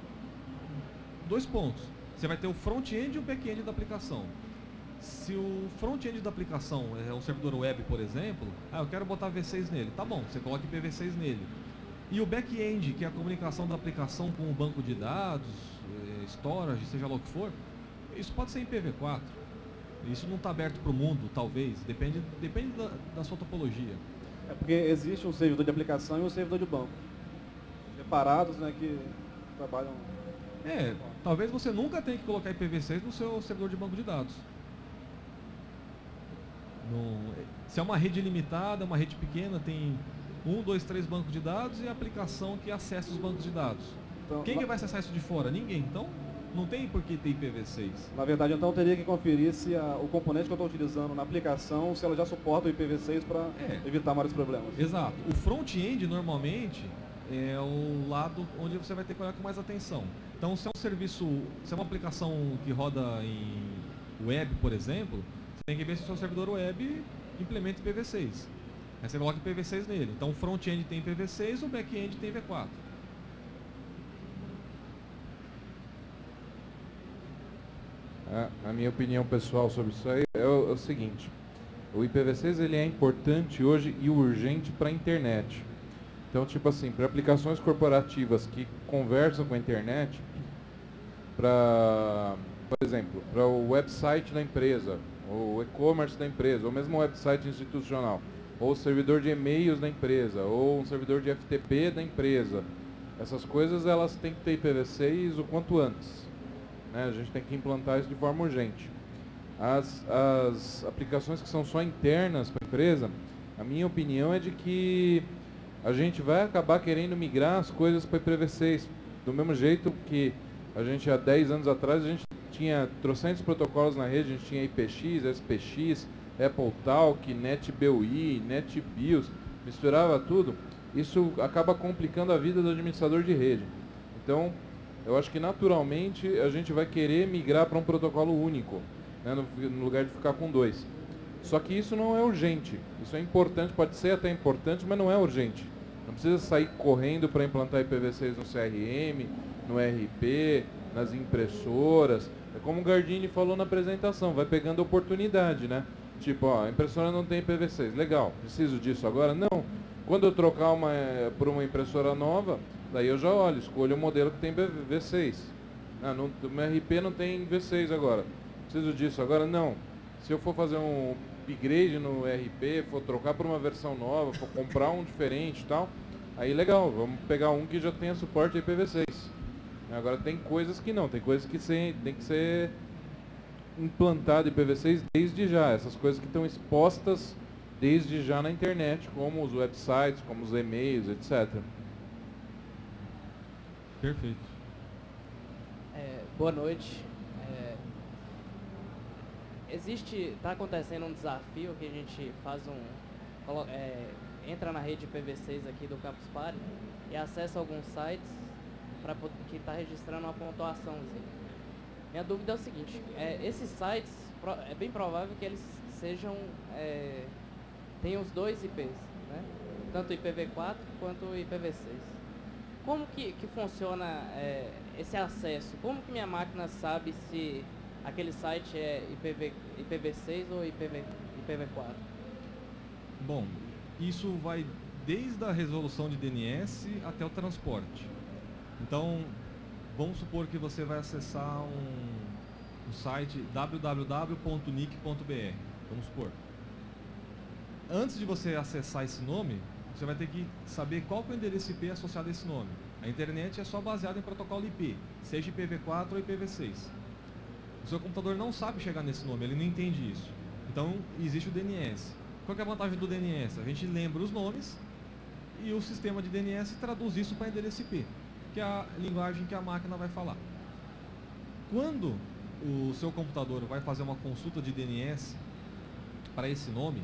2 pontos. Você vai ter o front-end e o back-end da aplicação. Se o front-end da aplicação é um servidor web, por exemplo, eu quero botar V6 nele. Tá bom, você coloca IPv6 nele. E o back-end, que é a comunicação da aplicação com o banco de dados, storage, seja lá o que for, isso pode ser IPv4. Isso não está aberto para o mundo, talvez. Depende da sua topologia. É porque existe um servidor de aplicação e um servidor de banco. separados, né, que trabalham... Talvez você nunca tenha que colocar IPv6 no seu servidor de banco de dados. Se é uma rede limitada, uma rede pequena, tem 1, 2, 3 bancos de dados e a aplicação que acessa os bancos de dados. Então, Quem que vai acessar isso de fora? Ninguém. Então, não tem por que ter IPv6. Na verdade, então, eu teria que conferir se o componente que eu estou utilizando na aplicação, se ela já suporta o IPv6 para evitar maiores problemas. Exato. O front-end, normalmente, é o lado onde você vai ter que olhar com mais atenção. Então, se é um serviço, se é uma aplicação que roda em web, por exemplo, você tem que ver se o seu servidor web implementa IPv6. Aí você coloca IPv6 nele. Então, o front-end tem IPv6, o back-end tem V4. A minha opinião pessoal sobre isso aí é o seguinte: o IPv6 ele é importante hoje e urgente para a internet. Então, tipo assim, para aplicações corporativas que conversam com a internet, por exemplo, para o website da empresa, ou o e-commerce da empresa, ou mesmo o website institucional, ou o servidor de e-mails da empresa, ou um servidor de FTP da empresa, essas coisas elas têm que ter IPv6 o quanto antes. A gente tem que implantar isso de forma urgente. As aplicações que são só internas para a empresa, a minha opinião é de que a gente vai acabar querendo migrar as coisas para IPv6. Do mesmo jeito que a gente, há 10 anos atrás, a gente tinha trocentos protocolos na rede, a gente tinha IPX, SPX, AppleTalk, NetBEUI, NetBIOS, misturava tudo. Isso acaba complicando a vida do administrador de rede. Então, eu acho que naturalmente a gente vai querer migrar para um protocolo único, né, no lugar de ficar com 2. Só que isso não é urgente. Isso é importante, pode ser até importante, mas não é urgente. Não precisa sair correndo para implantar IPv6 no CRM, no RP, nas impressoras. É como o Gardini falou na apresentação, vai pegando oportunidade, né? Tipo, ó, a impressora não tem IPv6, legal, preciso disso agora? Não. Quando eu trocar por uma impressora nova, daí eu já olho, escolho o modelo que tem V6. O meu RP não tem V6 agora. Preciso disso agora? Não. Se eu for fazer um upgrade no RP, for trocar por uma versão nova, for comprar um diferente e tal, aí legal, vamos pegar um que já tenha suporte a IPv6. Agora tem coisas que não, tem coisas que tem que ser implantado IPv6 desde já. Essas coisas que estão expostas desde já na internet, como os websites, como os e-mails, etc. Perfeito. Boa noite. Está acontecendo um desafio que a gente faz entra na rede IPv6 aqui do Campus Party e acessa alguns sites que está registrando uma pontuaçãozinha. Minha dúvida é o seguinte, esses sites, é bem provável que eles sejam, tenham os dois IPs, né? Tanto o IPv4 quanto o IPv6. Como que funciona esse acesso? Como que minha máquina sabe se aquele site é IPv6 ou IPv4? Bom, isso vai desde a resolução de DNS até o transporte. Então, vamos supor que você vai acessar um site www.nic.br, vamos supor. Antes de você acessar esse nome, você vai ter que saber qual que é o endereço IP associado a esse nome. A internet é só baseada em protocolo IP, seja IPv4 ou IPv6. O seu computador não sabe chegar nesse nome, ele não entende isso. Então, existe o DNS. Qual que é a vantagem do DNS? A gente lembra os nomes e o sistema de DNS traduz isso para endereço IP, que é a linguagem que a máquina vai falar. Quando o seu computador vai fazer uma consulta de DNS para esse nome,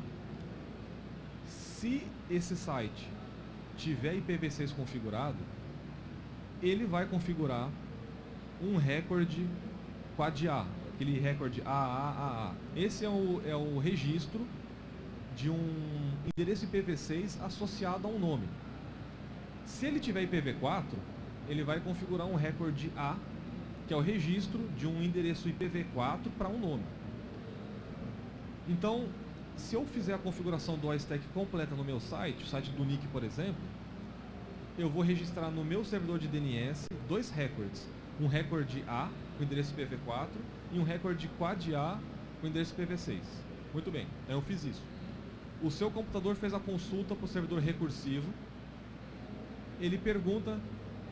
se esse site tiver IPv6 configurado, ele vai configurar um recorde quad-A, aquele recorde AAAA. Esse é o registro de um endereço IPv6 associado a um nome. Se ele tiver IPv4, ele vai configurar um recorde A, que é o registro de um endereço IPv4 para um nome. Então, se eu fizer a configuração do iStack completa no meu site, o site do NIC, por exemplo, eu vou registrar no meu servidor de DNS dois recordes. Um recorde A, com endereço IPv4, e um recorde quad-A, com endereço IPv6. Muito bem, então eu fiz isso. O seu computador fez a consulta para o servidor recursivo. Ele pergunta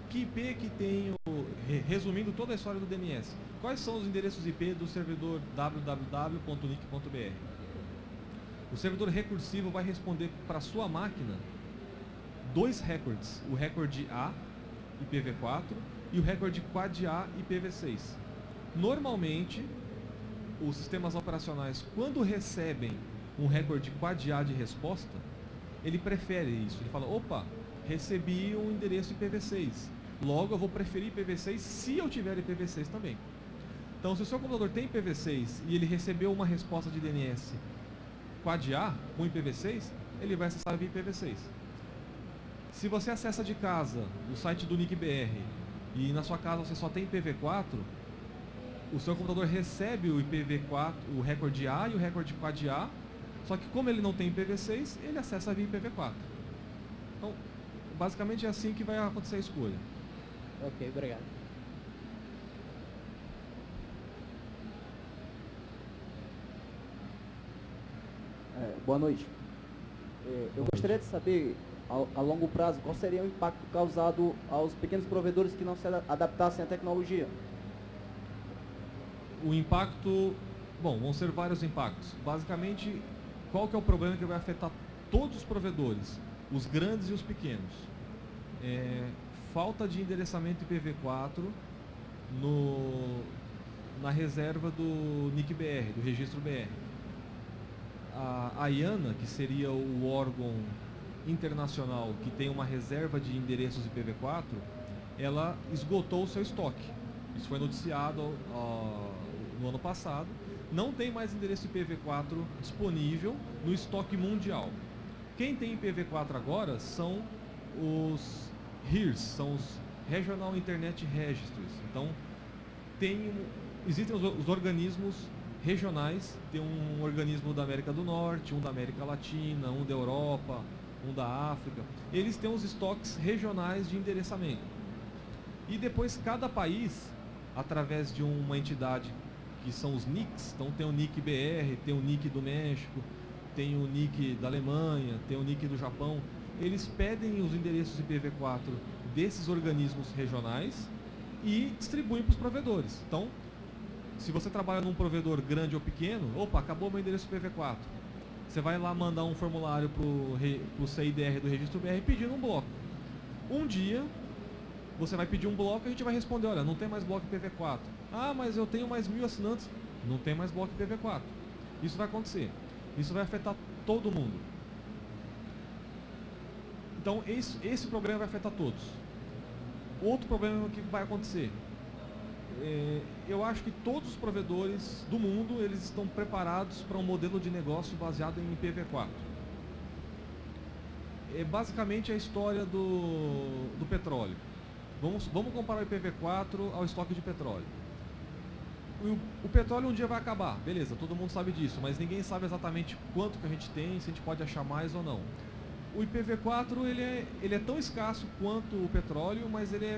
que IP que tem, resumindo toda a história do DNS, quais são os endereços IP do servidor www.nic.br? O servidor recursivo vai responder para sua máquina 2 records, o recorde A, IPv4, e o recorde quad A, IPv6. Normalmente, os sistemas operacionais, quando recebem um recorde quad A de resposta, ele prefere isso. Ele fala, opa, recebi um endereço IPv6, logo eu vou preferir IPv6 se eu tiver IPv6 também. Então, se o seu computador tem IPv6 e ele recebeu uma resposta de DNS quad A com IPv6, ele vai acessar via IPv6. Se você acessa de casa o site do NIC.br e na sua casa você só tem IPv4, o seu computador recebe o IPv4, o recorde A e o recorde quad A, só que como ele não tem IPv6, ele acessa via IPv4. Então, basicamente é assim que vai acontecer a escolha. Ok, obrigado. Boa noite. Eu gostaria de saber, a longo prazo, qual seria o impacto causado aos pequenos provedores que não se adaptassem à tecnologia? O impacto, bom, vão ser vários impactos. Basicamente, qual que é o problema que vai afetar todos os provedores, os grandes e os pequenos? Falta de endereçamento IPv4 na reserva do NIC.br, do registro BR. A IANA, que seria o órgão internacional que tem uma reserva de endereços IPv4, ela esgotou o seu estoque. Isso foi noticiado no ano passado. Não tem mais endereço IPv4 disponível no estoque mundial. Quem tem IPv4 agora são os HIRs, são os Regional Internet Registries. Então, existem os organismos regionais, tem um organismo da América do Norte, um da América Latina, um da Europa, um da África. Eles têm os estoques regionais de endereçamento. E depois cada país, através de uma entidade que são os NICs, então tem o NIC.br, tem o NIC do México, tem o NIC da Alemanha, tem o NIC do Japão, eles pedem os endereços IPv4 desses organismos regionais e distribuem para os provedores. Então, se você trabalha num provedor grande ou pequeno, opa, acabou meu endereço IPv4. Você vai lá mandar um formulário para o CIDR do registro BR pedindo um bloco. Um dia, você vai pedir um bloco e a gente vai responder, olha, não tem mais bloco IPv4. Ah, mas eu tenho mais 1000 assinantes. Não tem mais bloco IPv4. Isso vai acontecer. Isso vai afetar todo mundo. Então, esse problema vai afetar todos. Outro problema que vai acontecer. Eu acho que todos os provedores do mundo, eles estão preparados para um modelo de negócio baseado em IPv4. É basicamente a história do petróleo. Vamos comparar o IPv4 ao estoque de petróleo. O petróleo um dia vai acabar, beleza, todo mundo sabe disso, mas ninguém sabe exatamente quanto que a gente tem, se a gente pode achar mais ou não. O IPv4 ele é tão escasso quanto o petróleo, mas ele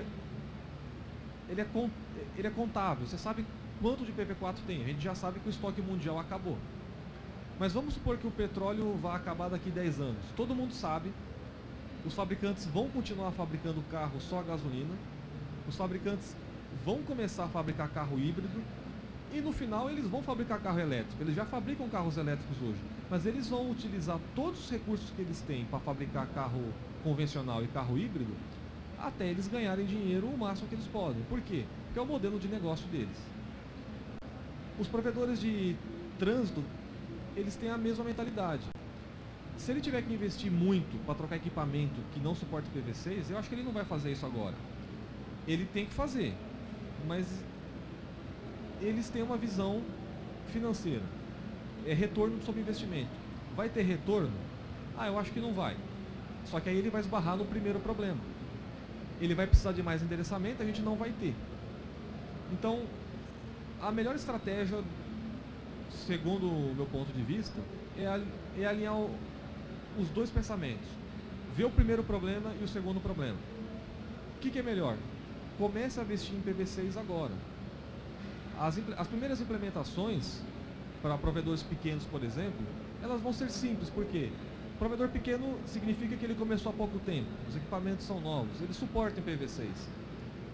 é contável. Você sabe quanto de IPv4 tem. A gente já sabe que o estoque mundial acabou. Mas vamos supor que o petróleo vai acabar daqui a 10 anos. Todo mundo sabe. Os fabricantes vão continuar fabricando carro só a gasolina. Os fabricantes vão começar a fabricar carro híbrido. E no final eles vão fabricar carro elétrico. Eles já fabricam carros elétricos hoje. Mas eles vão utilizar todos os recursos que eles têm para fabricar carro convencional e carro híbrido até eles ganharem dinheiro o máximo que eles podem. Por quê? Porque é o modelo de negócio deles. Os provedores de trânsito, eles têm a mesma mentalidade. Se ele tiver que investir muito para trocar equipamento que não suporta IPv6, eu acho que ele não vai fazer isso agora. Ele tem que fazer, mas eles têm uma visão financeira. É retorno sobre investimento. Vai ter retorno? Ah, eu acho que não vai. Só que aí ele vai esbarrar no primeiro problema. Ele vai precisar de mais endereçamento, a gente não vai ter. Então, a melhor estratégia, segundo o meu ponto de vista, é alinhar os dois pensamentos. Ver o primeiro problema e o segundo problema. O que é melhor? Comece a investir em IPv6 agora. As primeiras implementações para provedores pequenos, por exemplo, elas vão ser simples, porque provedor pequeno significa que ele começou há pouco tempo, os equipamentos são novos, ele suporta IPv6.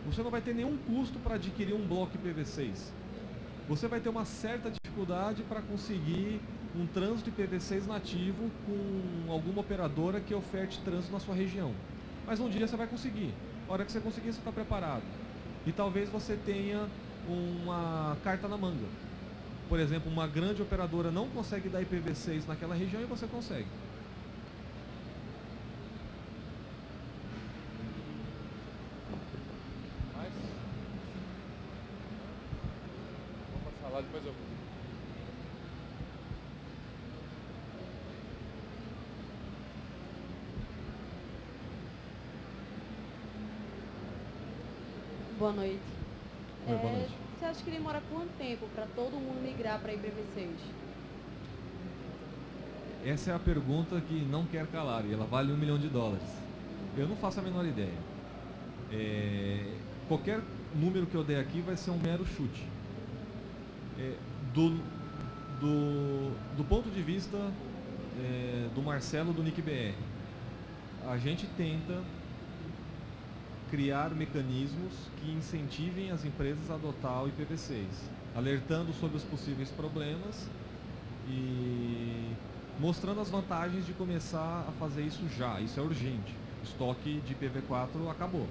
você não vai ter nenhum custo para adquirir um bloco IPv6. Você vai ter uma certa dificuldade para conseguir um trânsito IPv6 nativo com alguma operadora que oferte trânsito na sua região. Mas um dia você vai conseguir. A hora que você conseguir, você está preparado. E talvez você tenha uma carta na manga. Por exemplo, uma grande operadora não consegue dar IPv6 naquela região e você consegue. Mais? Vou passar lá, depois eu... Boa noite. Oi, boa noite. Você acha que demora quanto tempo para todo mundo migrar para IPv6? Essa é a pergunta que não quer calar e ela vale $1 milhão. Eu não faço a menor ideia. Qualquer número que eu der aqui vai ser um mero chute. Do ponto de vista do Marcelo do NICBR, a gente tenta criar mecanismos que incentivem as empresas a adotar o IPv6, alertando sobre os possíveis problemas e mostrando as vantagens de começar a fazer isso já. Isso é urgente. O estoque de IPv4 acabou.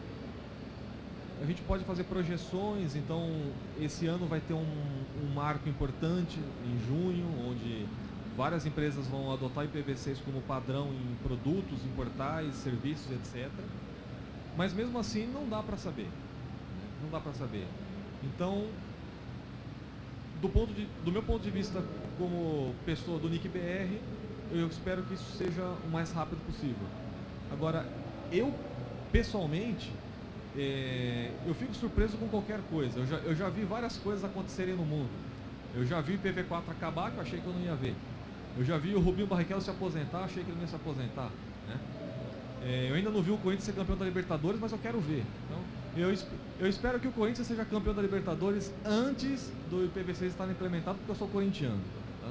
A gente pode fazer projeções, então esse ano vai ter um marco importante em junho, onde várias empresas vão adotar IPv6 como padrão em produtos, em portais, serviços, etc. Mas mesmo assim não dá para saber. Não dá para saber. Então, do meu ponto de vista como pessoa do NICBR, eu espero que isso seja o mais rápido possível. Agora, eu pessoalmente, eu fico surpreso com qualquer coisa. Eu já vi várias coisas acontecerem no mundo. Eu já vi o IPv4 acabar, que eu achei que eu não ia ver. Eu já vi o Rubinho Barrichello se aposentar, achei que ele não ia se aposentar, né? Eu ainda não vi o Corinthians ser campeão da Libertadores, mas eu quero ver. Então, eu espero que o Corinthians seja campeão da Libertadores antes do IPv6 estar implementado, porque eu sou corintiano. Tá?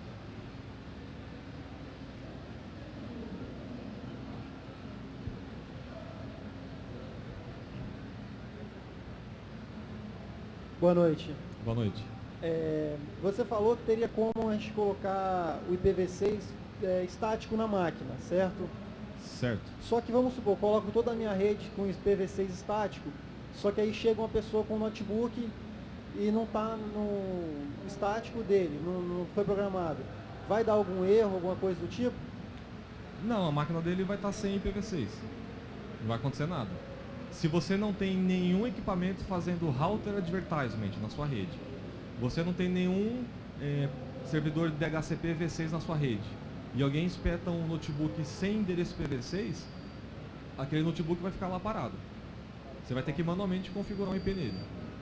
Boa noite. Boa noite. Você falou que teria como a gente colocar o IPv6 estático na máquina, certo? Certo. Só que vamos supor, coloco toda a minha rede com IPv6 estático, só que aí chega uma pessoa com um notebook e não está no estático dele, não foi programado. Vai dar algum erro, alguma coisa do tipo? Não, a máquina dele vai estar sem IPv6. Não vai acontecer nada. Se você não tem nenhum equipamento fazendo router advertisement na sua rede, você não tem nenhum servidor de DHCP V6 na sua rede, e alguém espeta um notebook sem endereço IPv6, aquele notebook vai ficar lá parado. Você vai ter que manualmente configurar um IP nele.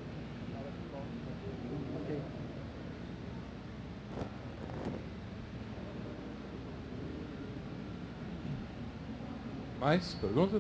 Mais perguntas?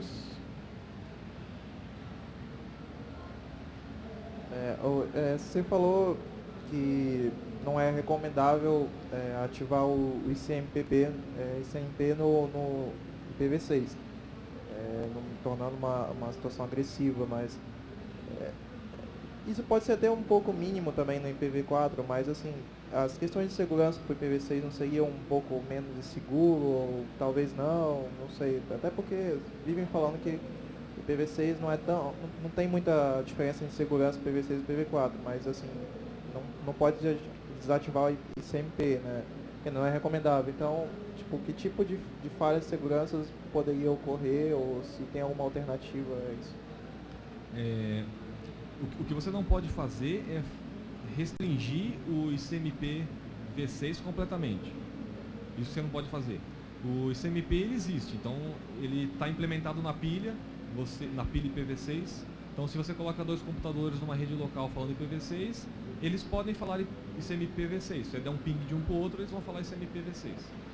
Você falou que não é recomendável ativar o ICMP no IPv6, tornando uma situação agressiva, mas isso pode ser até um pouco mínimo também no IPv4, mas assim, as questões de segurança para o IPv6 não seriam um pouco menos inseguro, ou talvez não sei, até porque vivem falando que o IPv6 não tem muita diferença em segurança do IPv6 e IPv4, mas assim, não pode desativar o ICMP, né, que não é recomendável. Então, tipo, que tipo de falhas de segurança poderia ocorrer, ou se tem alguma alternativa a isso? O que você não pode fazer é restringir o ICMP V6 completamente. Isso você não pode fazer. O ICMP ele existe, então ele está implementado na pilha, na pilha IPv6. Então se você coloca 2 computadores numa rede local falando IPv6, eles podem falar ICMP V6. Se você der um ping de um para o outro, eles vão falar ICMP V6.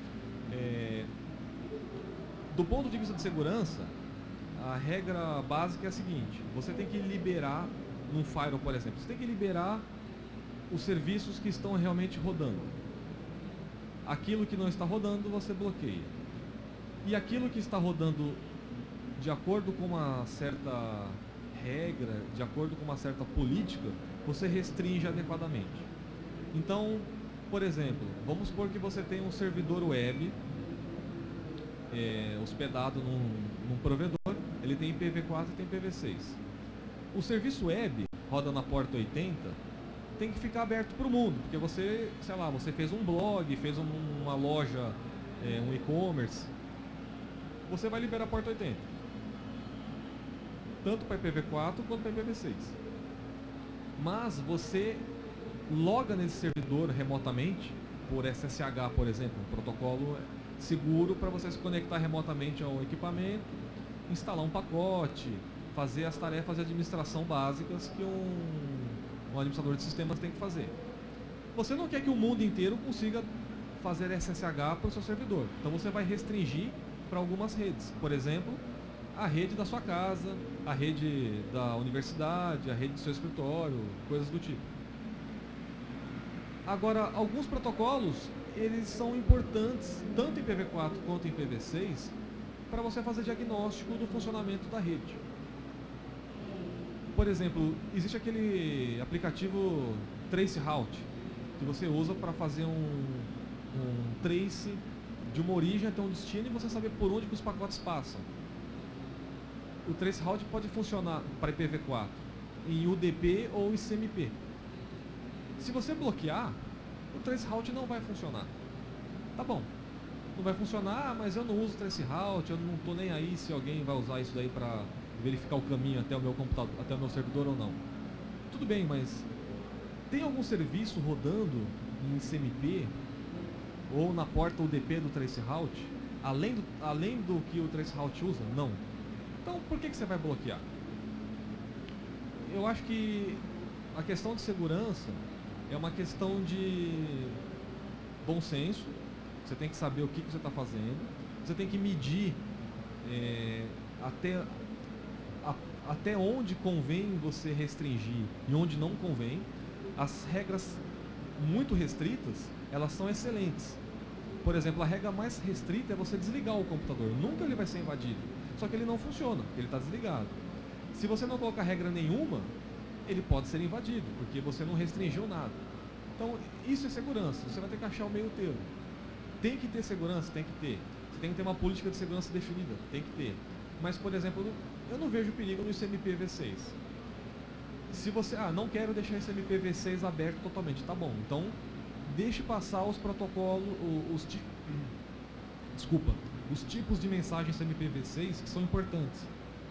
Do ponto de vista de segurança, a regra básica é a seguinte: você tem que liberar, num firewall, por exemplo, você tem que liberar os serviços que estão realmente rodando. Aquilo que não está rodando, você bloqueia. E aquilo que está rodando de acordo com uma certa regra, de acordo com uma certa política, você restringe adequadamente. Então, por exemplo, vamos supor que você tem um servidor web hospedado num provedor, ele tem IPv4 e tem IPv6. O serviço web roda na porta 80, tem que ficar aberto para o mundo, porque você, sei lá, você fez um blog, fez uma loja, um e-commerce, você vai liberar a porta 80. Tanto para IPv4 quanto para IPv6. Mas você loga nesse servidor remotamente, por SSH, por exemplo, um protocolo seguro para você se conectar remotamente ao equipamento, instalar um pacote, fazer as tarefas de administração básicas que um administrador de sistemas tem que fazer. Você não quer que o mundo inteiro consiga fazer SSH para o seu servidor, então você vai restringir para algumas redes, por exemplo, a rede da sua casa, a rede da universidade, a rede do seu escritório, coisas do tipo. Agora, alguns protocolos, eles são importantes, tanto em IPv4 quanto em IPv6, para você fazer diagnóstico do funcionamento da rede. Por exemplo, existe aquele aplicativo Traceroute, que você usa para fazer um trace de uma origem até um destino e você saber por onde que os pacotes passam. O Traceroute pode funcionar para IPv4 em UDP ou ICMP. Se você bloquear, o Traceroute não vai funcionar. Tá bom, não vai funcionar, mas eu não uso Traceroute, eu não estou nem aí se alguém vai usar isso daí para verificar o caminho até o meu computador, até o meu servidor ou não. Tudo bem, mas tem algum serviço rodando em ICMP ou na porta UDP do Traceroute, além do que o Traceroute usa? Não. Então, por que você vai bloquear? Eu acho que a questão de segurança é uma questão de bom senso. Você tem que saber o que você está fazendo. Você tem que medir até onde convém você restringir e onde não convém. As regras muito restritas, elas são excelentes. Por exemplo, a regra mais restrita é você desligar o computador. Nunca ele vai ser invadido. Só que ele não funciona, ele está desligado. Se você não colocar regra nenhuma, ele pode ser invadido, porque você não restringiu nada. Então, isso é segurança. Você vai ter que achar o meio termo. Tem que ter segurança? Tem que ter. Você tem que ter uma política de segurança definida? Tem que ter. Mas, por exemplo, eu não vejo perigo no ICMP-v6. Se você, não quero deixar esse ICMP-v6 aberto totalmente, tá bom. Então, deixe passar os protocolos, os tipos de mensagens ICMP-v6 que são importantes.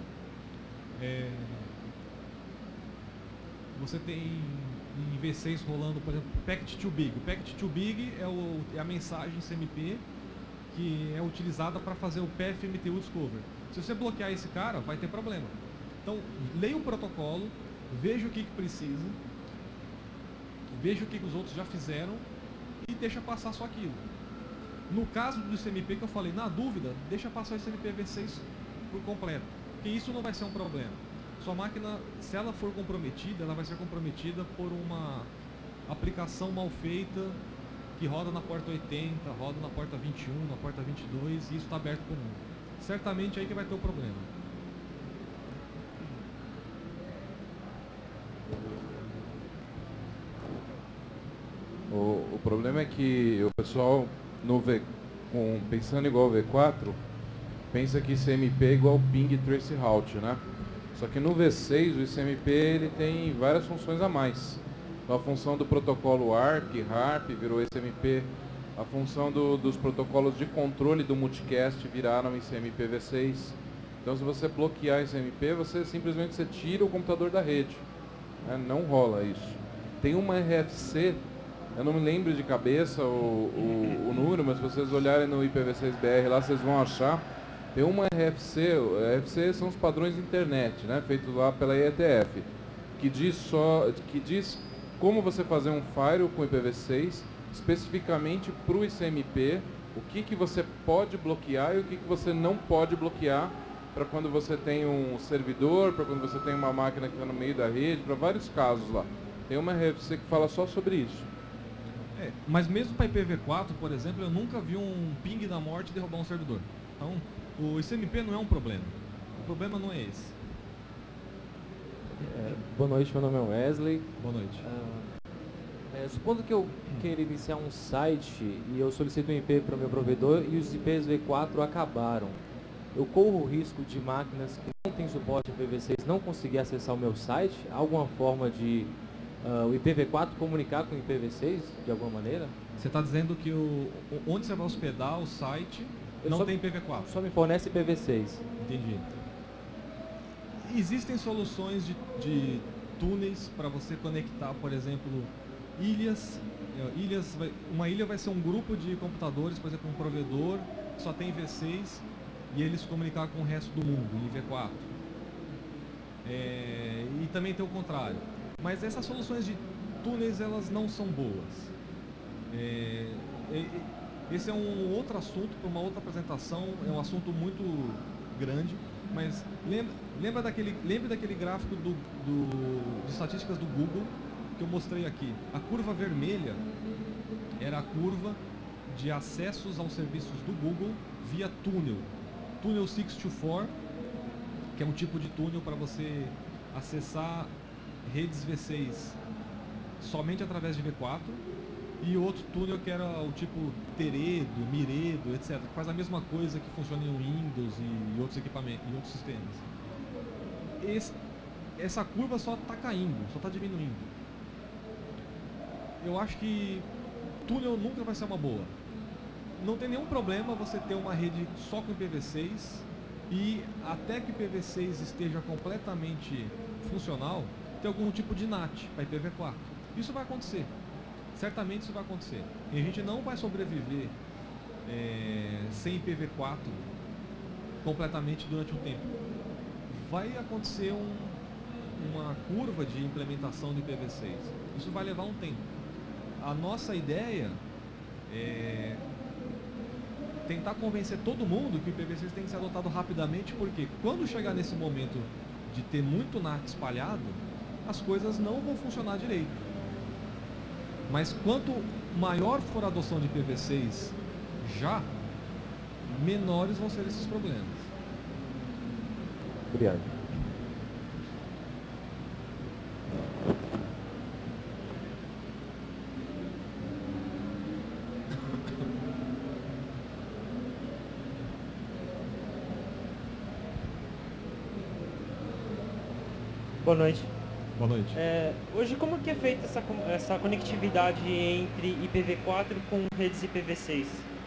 Você tem em V6 rolando, por exemplo, Packet to Big. O Packet to Big é a mensagem CMP que é utilizada para fazer o PFMTU Discover. Se você bloquear esse cara, vai ter problema. Então, leia o protocolo, veja o que precisa, veja o que os outros já fizeram e deixa passar só aquilo. No caso do ICMP que eu falei, na dúvida, deixa passar o ICMP-v6 por completo, porque isso não vai ser um problema. Sua máquina, se ela for comprometida, ela vai ser comprometida por uma aplicação mal feita que roda na porta 80, roda na porta 21, na porta 22 e isso está aberto para o mundo. Certamente aí que vai ter o problema. O problema é que o pessoal pensando igual o V4 pensa que ICMP é igual ping traceroute, né? Só que no V6 o ICMP ele tem várias funções a mais. Então, a função do protocolo ARP virou ICMP. A função dos protocolos de controle do multicast viraram ICMP V6. Então, se você bloquear ICMP, você simplesmente tira o computador da rede. Né? Não rola isso. Tem uma RFC, eu não me lembro de cabeça o número, mas se vocês olharem no IPv6BR lá, vocês vão achar. Tem uma RFC, RFC são os padrões de internet, né, feito lá pela IETF, que diz como você fazer um firewall com IPv6, especificamente para o ICMP, o que você pode bloquear e o que você não pode bloquear, para quando você tem um servidor, para quando você tem uma máquina que está no meio da rede, para vários casos lá. Tem uma RFC que fala só sobre isso. Mas mesmo para IPv4, por exemplo, eu nunca vi um ping da morte derrubar um servidor. Então, o ICMP não é um problema. O problema não é esse. Boa noite, meu nome é Wesley. Boa noite. Supondo que eu queira iniciar um site e eu solicito um IP para o meu provedor e os IPs V4 acabaram, eu corro o risco de máquinas que não têm suporte IPv6 não conseguir acessar o meu site? Há alguma forma de o IPv4 comunicar com o IPv6 de alguma maneira? Você está dizendo que onde você vai hospedar o site não tem IPv4? Só me fornece IPv6. Entendi. Existem soluções de túneis para você conectar, por exemplo, ilhas. Uma ilha vai ser um grupo de computadores, por exemplo, um provedor que só tem V6 e eles comunicar com o resto do mundo em V4. E também tem o contrário. Mas essas soluções de túneis, elas não são boas. Esse é um outro assunto para uma outra apresentação, é um assunto muito grande, mas lembra daquele gráfico de estatísticas do Google que eu mostrei aqui. A curva vermelha era a curva de acessos aos serviços do Google via túnel. Túnel 624, que é um tipo de túnel para você acessar redes V6 somente através de V4, e outro túnel que era o tipo Teredo, Miredo, etc., que faz a mesma coisa, que funciona em Windows e outros equipamentos, e outros sistemas. Essa curva só está caindo, só está diminuindo. Eu acho que túnel nunca vai ser uma boa. Não tem nenhum problema você ter uma rede só com IPv6 e até que o IPv6 esteja completamente funcional, ter algum tipo de NAT para IPv4. Isso vai acontecer. Certamente isso vai acontecer. E a gente não vai sobreviver sem IPv4 completamente durante um tempo. Vai acontecer uma curva de implementação do IPv6. Isso vai levar um tempo. A nossa ideia é tentar convencer todo mundo que o IPv6 tem que ser adotado rapidamente, porque quando chegar nesse momento de ter muito NAT espalhado, as coisas não vão funcionar direito. Mas quanto maior for a adoção de IPv6 já, menores vão ser esses problemas. Obrigado. Boa noite. Boa noite. Hoje, como que é feita essa conectividade entre IPv4 com redes IPv6?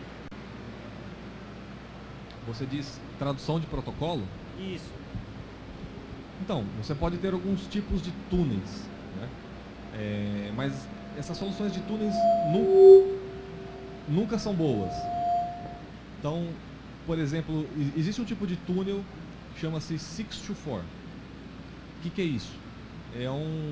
Você diz tradução de protocolo? Isso. Então, você pode ter alguns tipos de túneis, né? Mas essas soluções de túneis nunca são boas. Então, por exemplo, existe um tipo de túnel que chama-se 624. O que é isso? É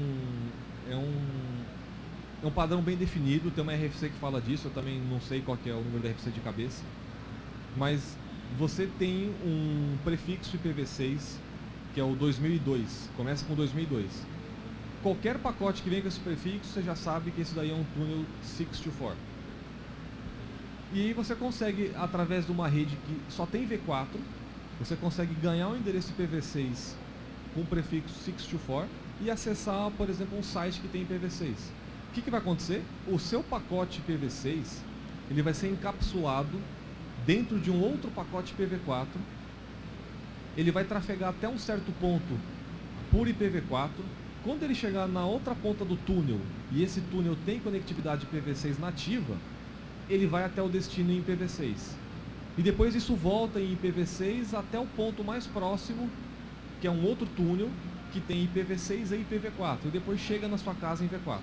um padrão bem definido, tem uma RFC que fala disso, eu também não sei qual que é o número da RFC de cabeça, mas você tem um prefixo IPv6, que é o 2002, começa com 2002. Qualquer pacote que vem com esse prefixo, você já sabe que esse daí é um túnel 624. E aí você consegue, através de uma rede que só tem V4, você consegue ganhar um endereço IPv6 com o prefixo 624 e acessar, por exemplo, um site que tem IPv6. O que vai acontecer? O seu pacote IPv6 ele vai ser encapsulado dentro de um outro pacote IPv4. Ele vai trafegar até um certo ponto por IPv4. Quando ele chegar na outra ponta do túnel, e esse túnel tem conectividade IPv6 nativa, ele vai até o destino em IPv6. E depois isso volta em IPv6 até o ponto mais próximo, que é um outro túnel que tem IPv6 e IPv4, e depois chega na sua casa em V4.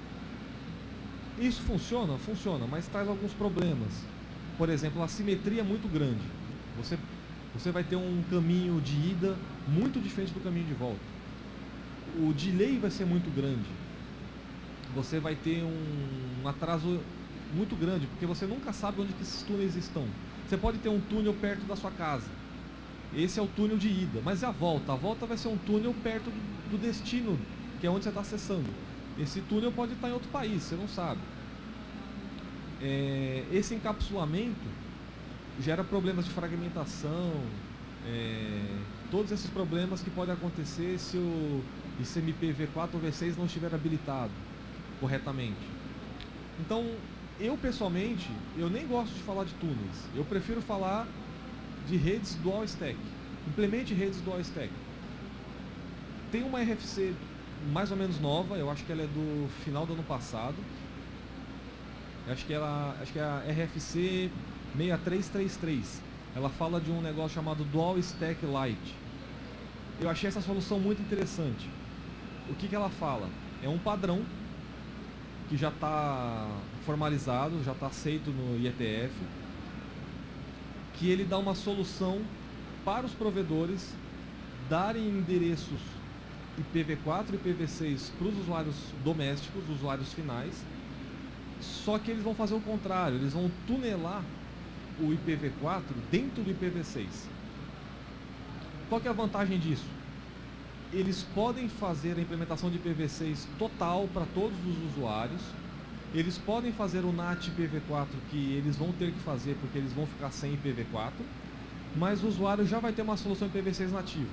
Isso funciona? Funciona, mas traz alguns problemas. Por exemplo, a assimetria é muito grande. Você vai ter um caminho de ida muito diferente do caminho de volta. O delay vai ser muito grande. Você vai ter um atraso muito grande, porque você nunca sabe onde que esses túneis estão. Você pode ter um túnel perto da sua casa. Esse é o túnel de ida, mas e a volta? A volta vai ser um túnel perto do destino, que é onde você está acessando. Esse túnel pode estar em outro país, você não sabe. Esse encapsulamento gera problemas de fragmentação, todos esses problemas que podem acontecer se o ICMP V4 ou V6 não estiver habilitado corretamente. Então, eu pessoalmente, eu nem gosto de falar de túneis, eu prefiro falar de redes dual stack. Implemente redes dual stack. Tem uma RFC mais ou menos nova, eu acho que ela é do final do ano passado. Acho que é a RFC 6333. Ela fala de um negócio chamado Dual Stack Lite. Eu achei essa solução muito interessante. O que ela fala? É um padrão que já está formalizado, já está aceito no IETF, que ele dá uma solução para os provedores darem endereços IPv4 e IPv6 para os usuários domésticos, usuários finais, só que eles vão fazer o contrário, eles vão tunelar o IPv4 dentro do IPv6. Qual que é a vantagem disso? Eles podem fazer a implementação de IPv6 total para todos os usuários, eles podem fazer o NAT IPv4 que eles vão ter que fazer porque eles vão ficar sem IPv4, mas o usuário já vai ter uma solução IPv6 nativa.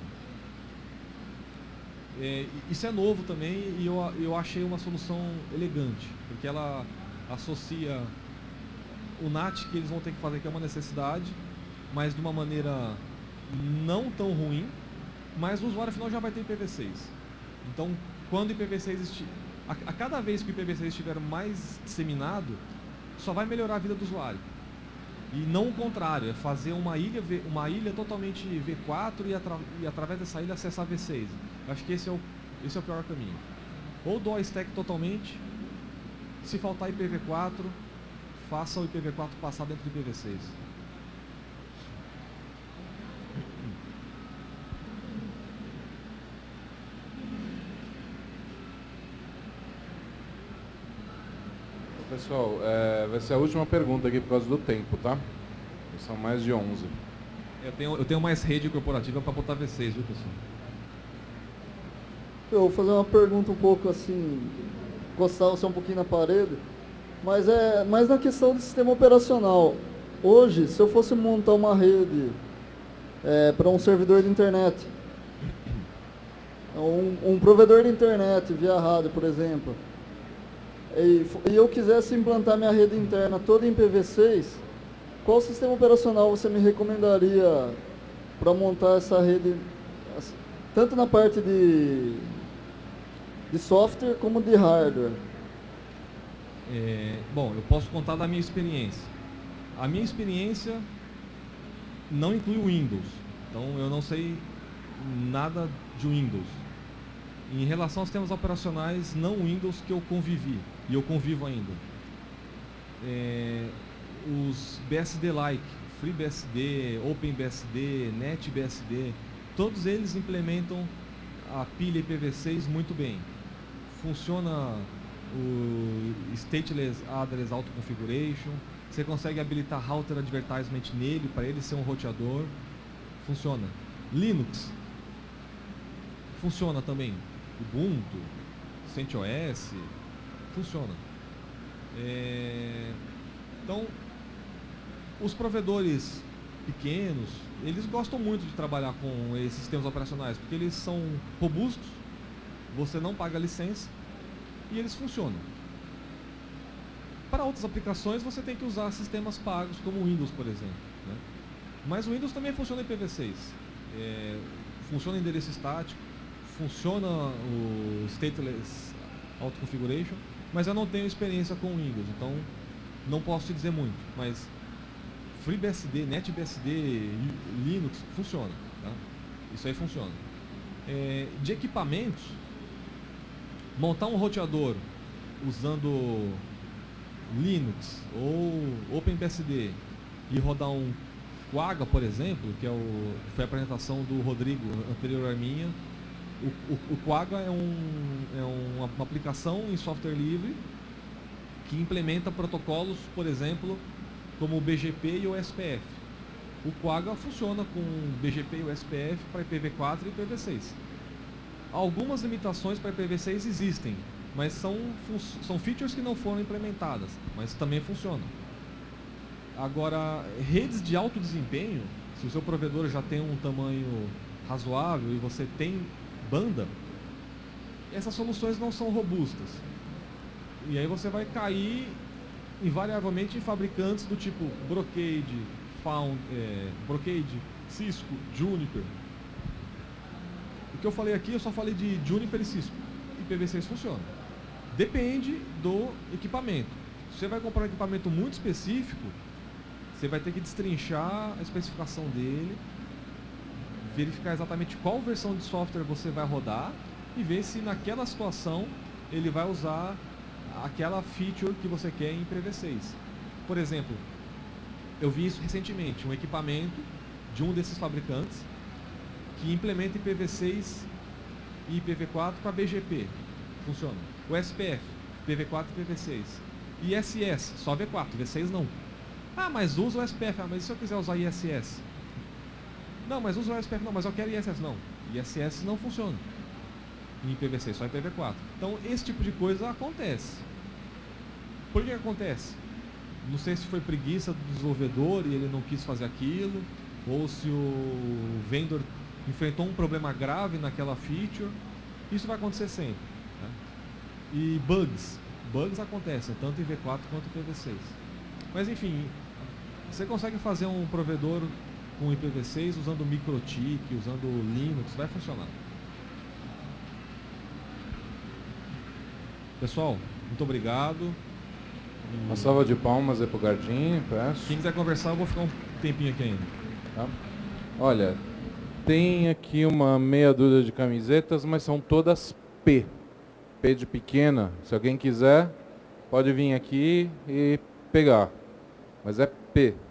Isso é novo também e eu achei uma solução elegante, porque ela associa o NAT que eles vão ter que fazer, que é uma necessidade, mas de uma maneira não tão ruim, mas o usuário final já vai ter IPv6. Então, quando o IPv6 a cada vez que o IPv6 estiver mais disseminado, só vai melhorar a vida do usuário. E não o contrário, é fazer uma ilha totalmente V4 e através dessa ilha acessar V6. Acho que esse é o pior caminho. Ou dual stack totalmente, se faltar IPv4, faça o IPv4 passar dentro do IPv6. Pessoal, vai ser a última pergunta aqui por causa do tempo, tá? São mais de 11. Eu tenho mais rede corporativa para botar V6, viu, pessoal? Eu vou fazer uma pergunta um pouco assim, encostar você um pouquinho na parede, mas é mais na questão do sistema operacional. Hoje, se eu fosse montar uma rede para um servidor de internet, um provedor de internet via rádio, por exemplo, e eu quisesse implantar minha rede interna toda em IPv6, qual sistema operacional você me recomendaria para montar essa rede, tanto na parte de software como de hardware? Bom, eu posso contar da minha experiência. A minha experiência não inclui o Windows, então eu não sei nada de Windows. Em relação aos sistemas operacionais não Windows que eu convivi, e eu convivo ainda, os BSD-like, FreeBSD, OpenBSD, NetBSD, todos eles implementam a pilha IPv6 muito bem. Funciona o Stateless Address Auto Configuration, você consegue habilitar Router Advertisement nele, para ele ser um roteador, funciona. Linux, funciona também. Ubuntu, CentOS, funciona. Então, os provedores pequenos, eles gostam muito de trabalhar com esses sistemas operacionais, porque eles são robustos, você não paga licença e eles funcionam. Para outras aplicações, você tem que usar sistemas pagos, como o Windows, por exemplo, né? Mas o Windows também funciona em IPv6. Funciona em endereço estático, funciona o Stateless Auto Configuration, mas eu não tenho experiência com o Windows, então não posso te dizer muito, mas FreeBSD, NetBSD, Linux, funciona, tá? Isso aí funciona. De equipamentos, montar um roteador usando Linux ou OpenBSD e rodar um Quagga, por exemplo, que foi a apresentação do Rodrigo anterior à minha. O Quagga é uma aplicação em software livre que implementa protocolos, por exemplo, como o BGP e o SPF. O Quagga funciona com BGP e o SPF para IPv4 e IPv6. Algumas limitações para IPv6 existem, mas são features que não foram implementadas, mas também funcionam. Agora, redes de alto desempenho, se Se o seu provedor já tem um tamanho razoável e você tem banda, essas soluções não são robustas. E aí você vai cair invariavelmente em fabricantes do tipo Brocade, Brocade, Cisco, Juniper. O que eu falei aqui, eu só falei de Juniper e Cisco. IPv6 funciona. Depende do equipamento. Se você vai comprar um equipamento muito específico, você vai ter que destrinchar a especificação dele, verificar exatamente qual versão de software você vai rodar e ver se naquela situação ele vai usar aquela feature que você quer em IPv6. Por exemplo, eu vi isso recentemente, um equipamento de um desses fabricantes que implementa IPv6 e IPv4 para BGP. Funciona. O SPF, IPv4 e IPv6. E ISS, só V4, V6 não. Ah, mas usa o SPF. Ah, mas e se eu quiser usar ISS? Não, mas usa o SPF. Não, mas eu quero ISS. Não, ISS não funciona em IPv6, só IPv4. Então, esse tipo de coisa acontece. Por que acontece? Não sei se foi preguiça do desenvolvedor e ele não quis fazer aquilo, ou se o vendor enfrentou um problema grave naquela feature. Isso vai acontecer sempre. Né? E bugs. Bugs acontecem, tanto em V4 quanto em IPv6. Mas enfim, você consegue fazer um provedor com IPv6 usando MikroTik, usando Linux, vai funcionar. Pessoal, muito obrigado. Uma salva de palmas aí pro Gardini, peço. Quem quiser conversar, eu vou ficar um tempinho aqui ainda. Tá? Olha, tem aqui uma meia dúzia de camisetas, mas são todas P. P de pequena. Se alguém quiser, pode vir aqui e pegar. Mas é P.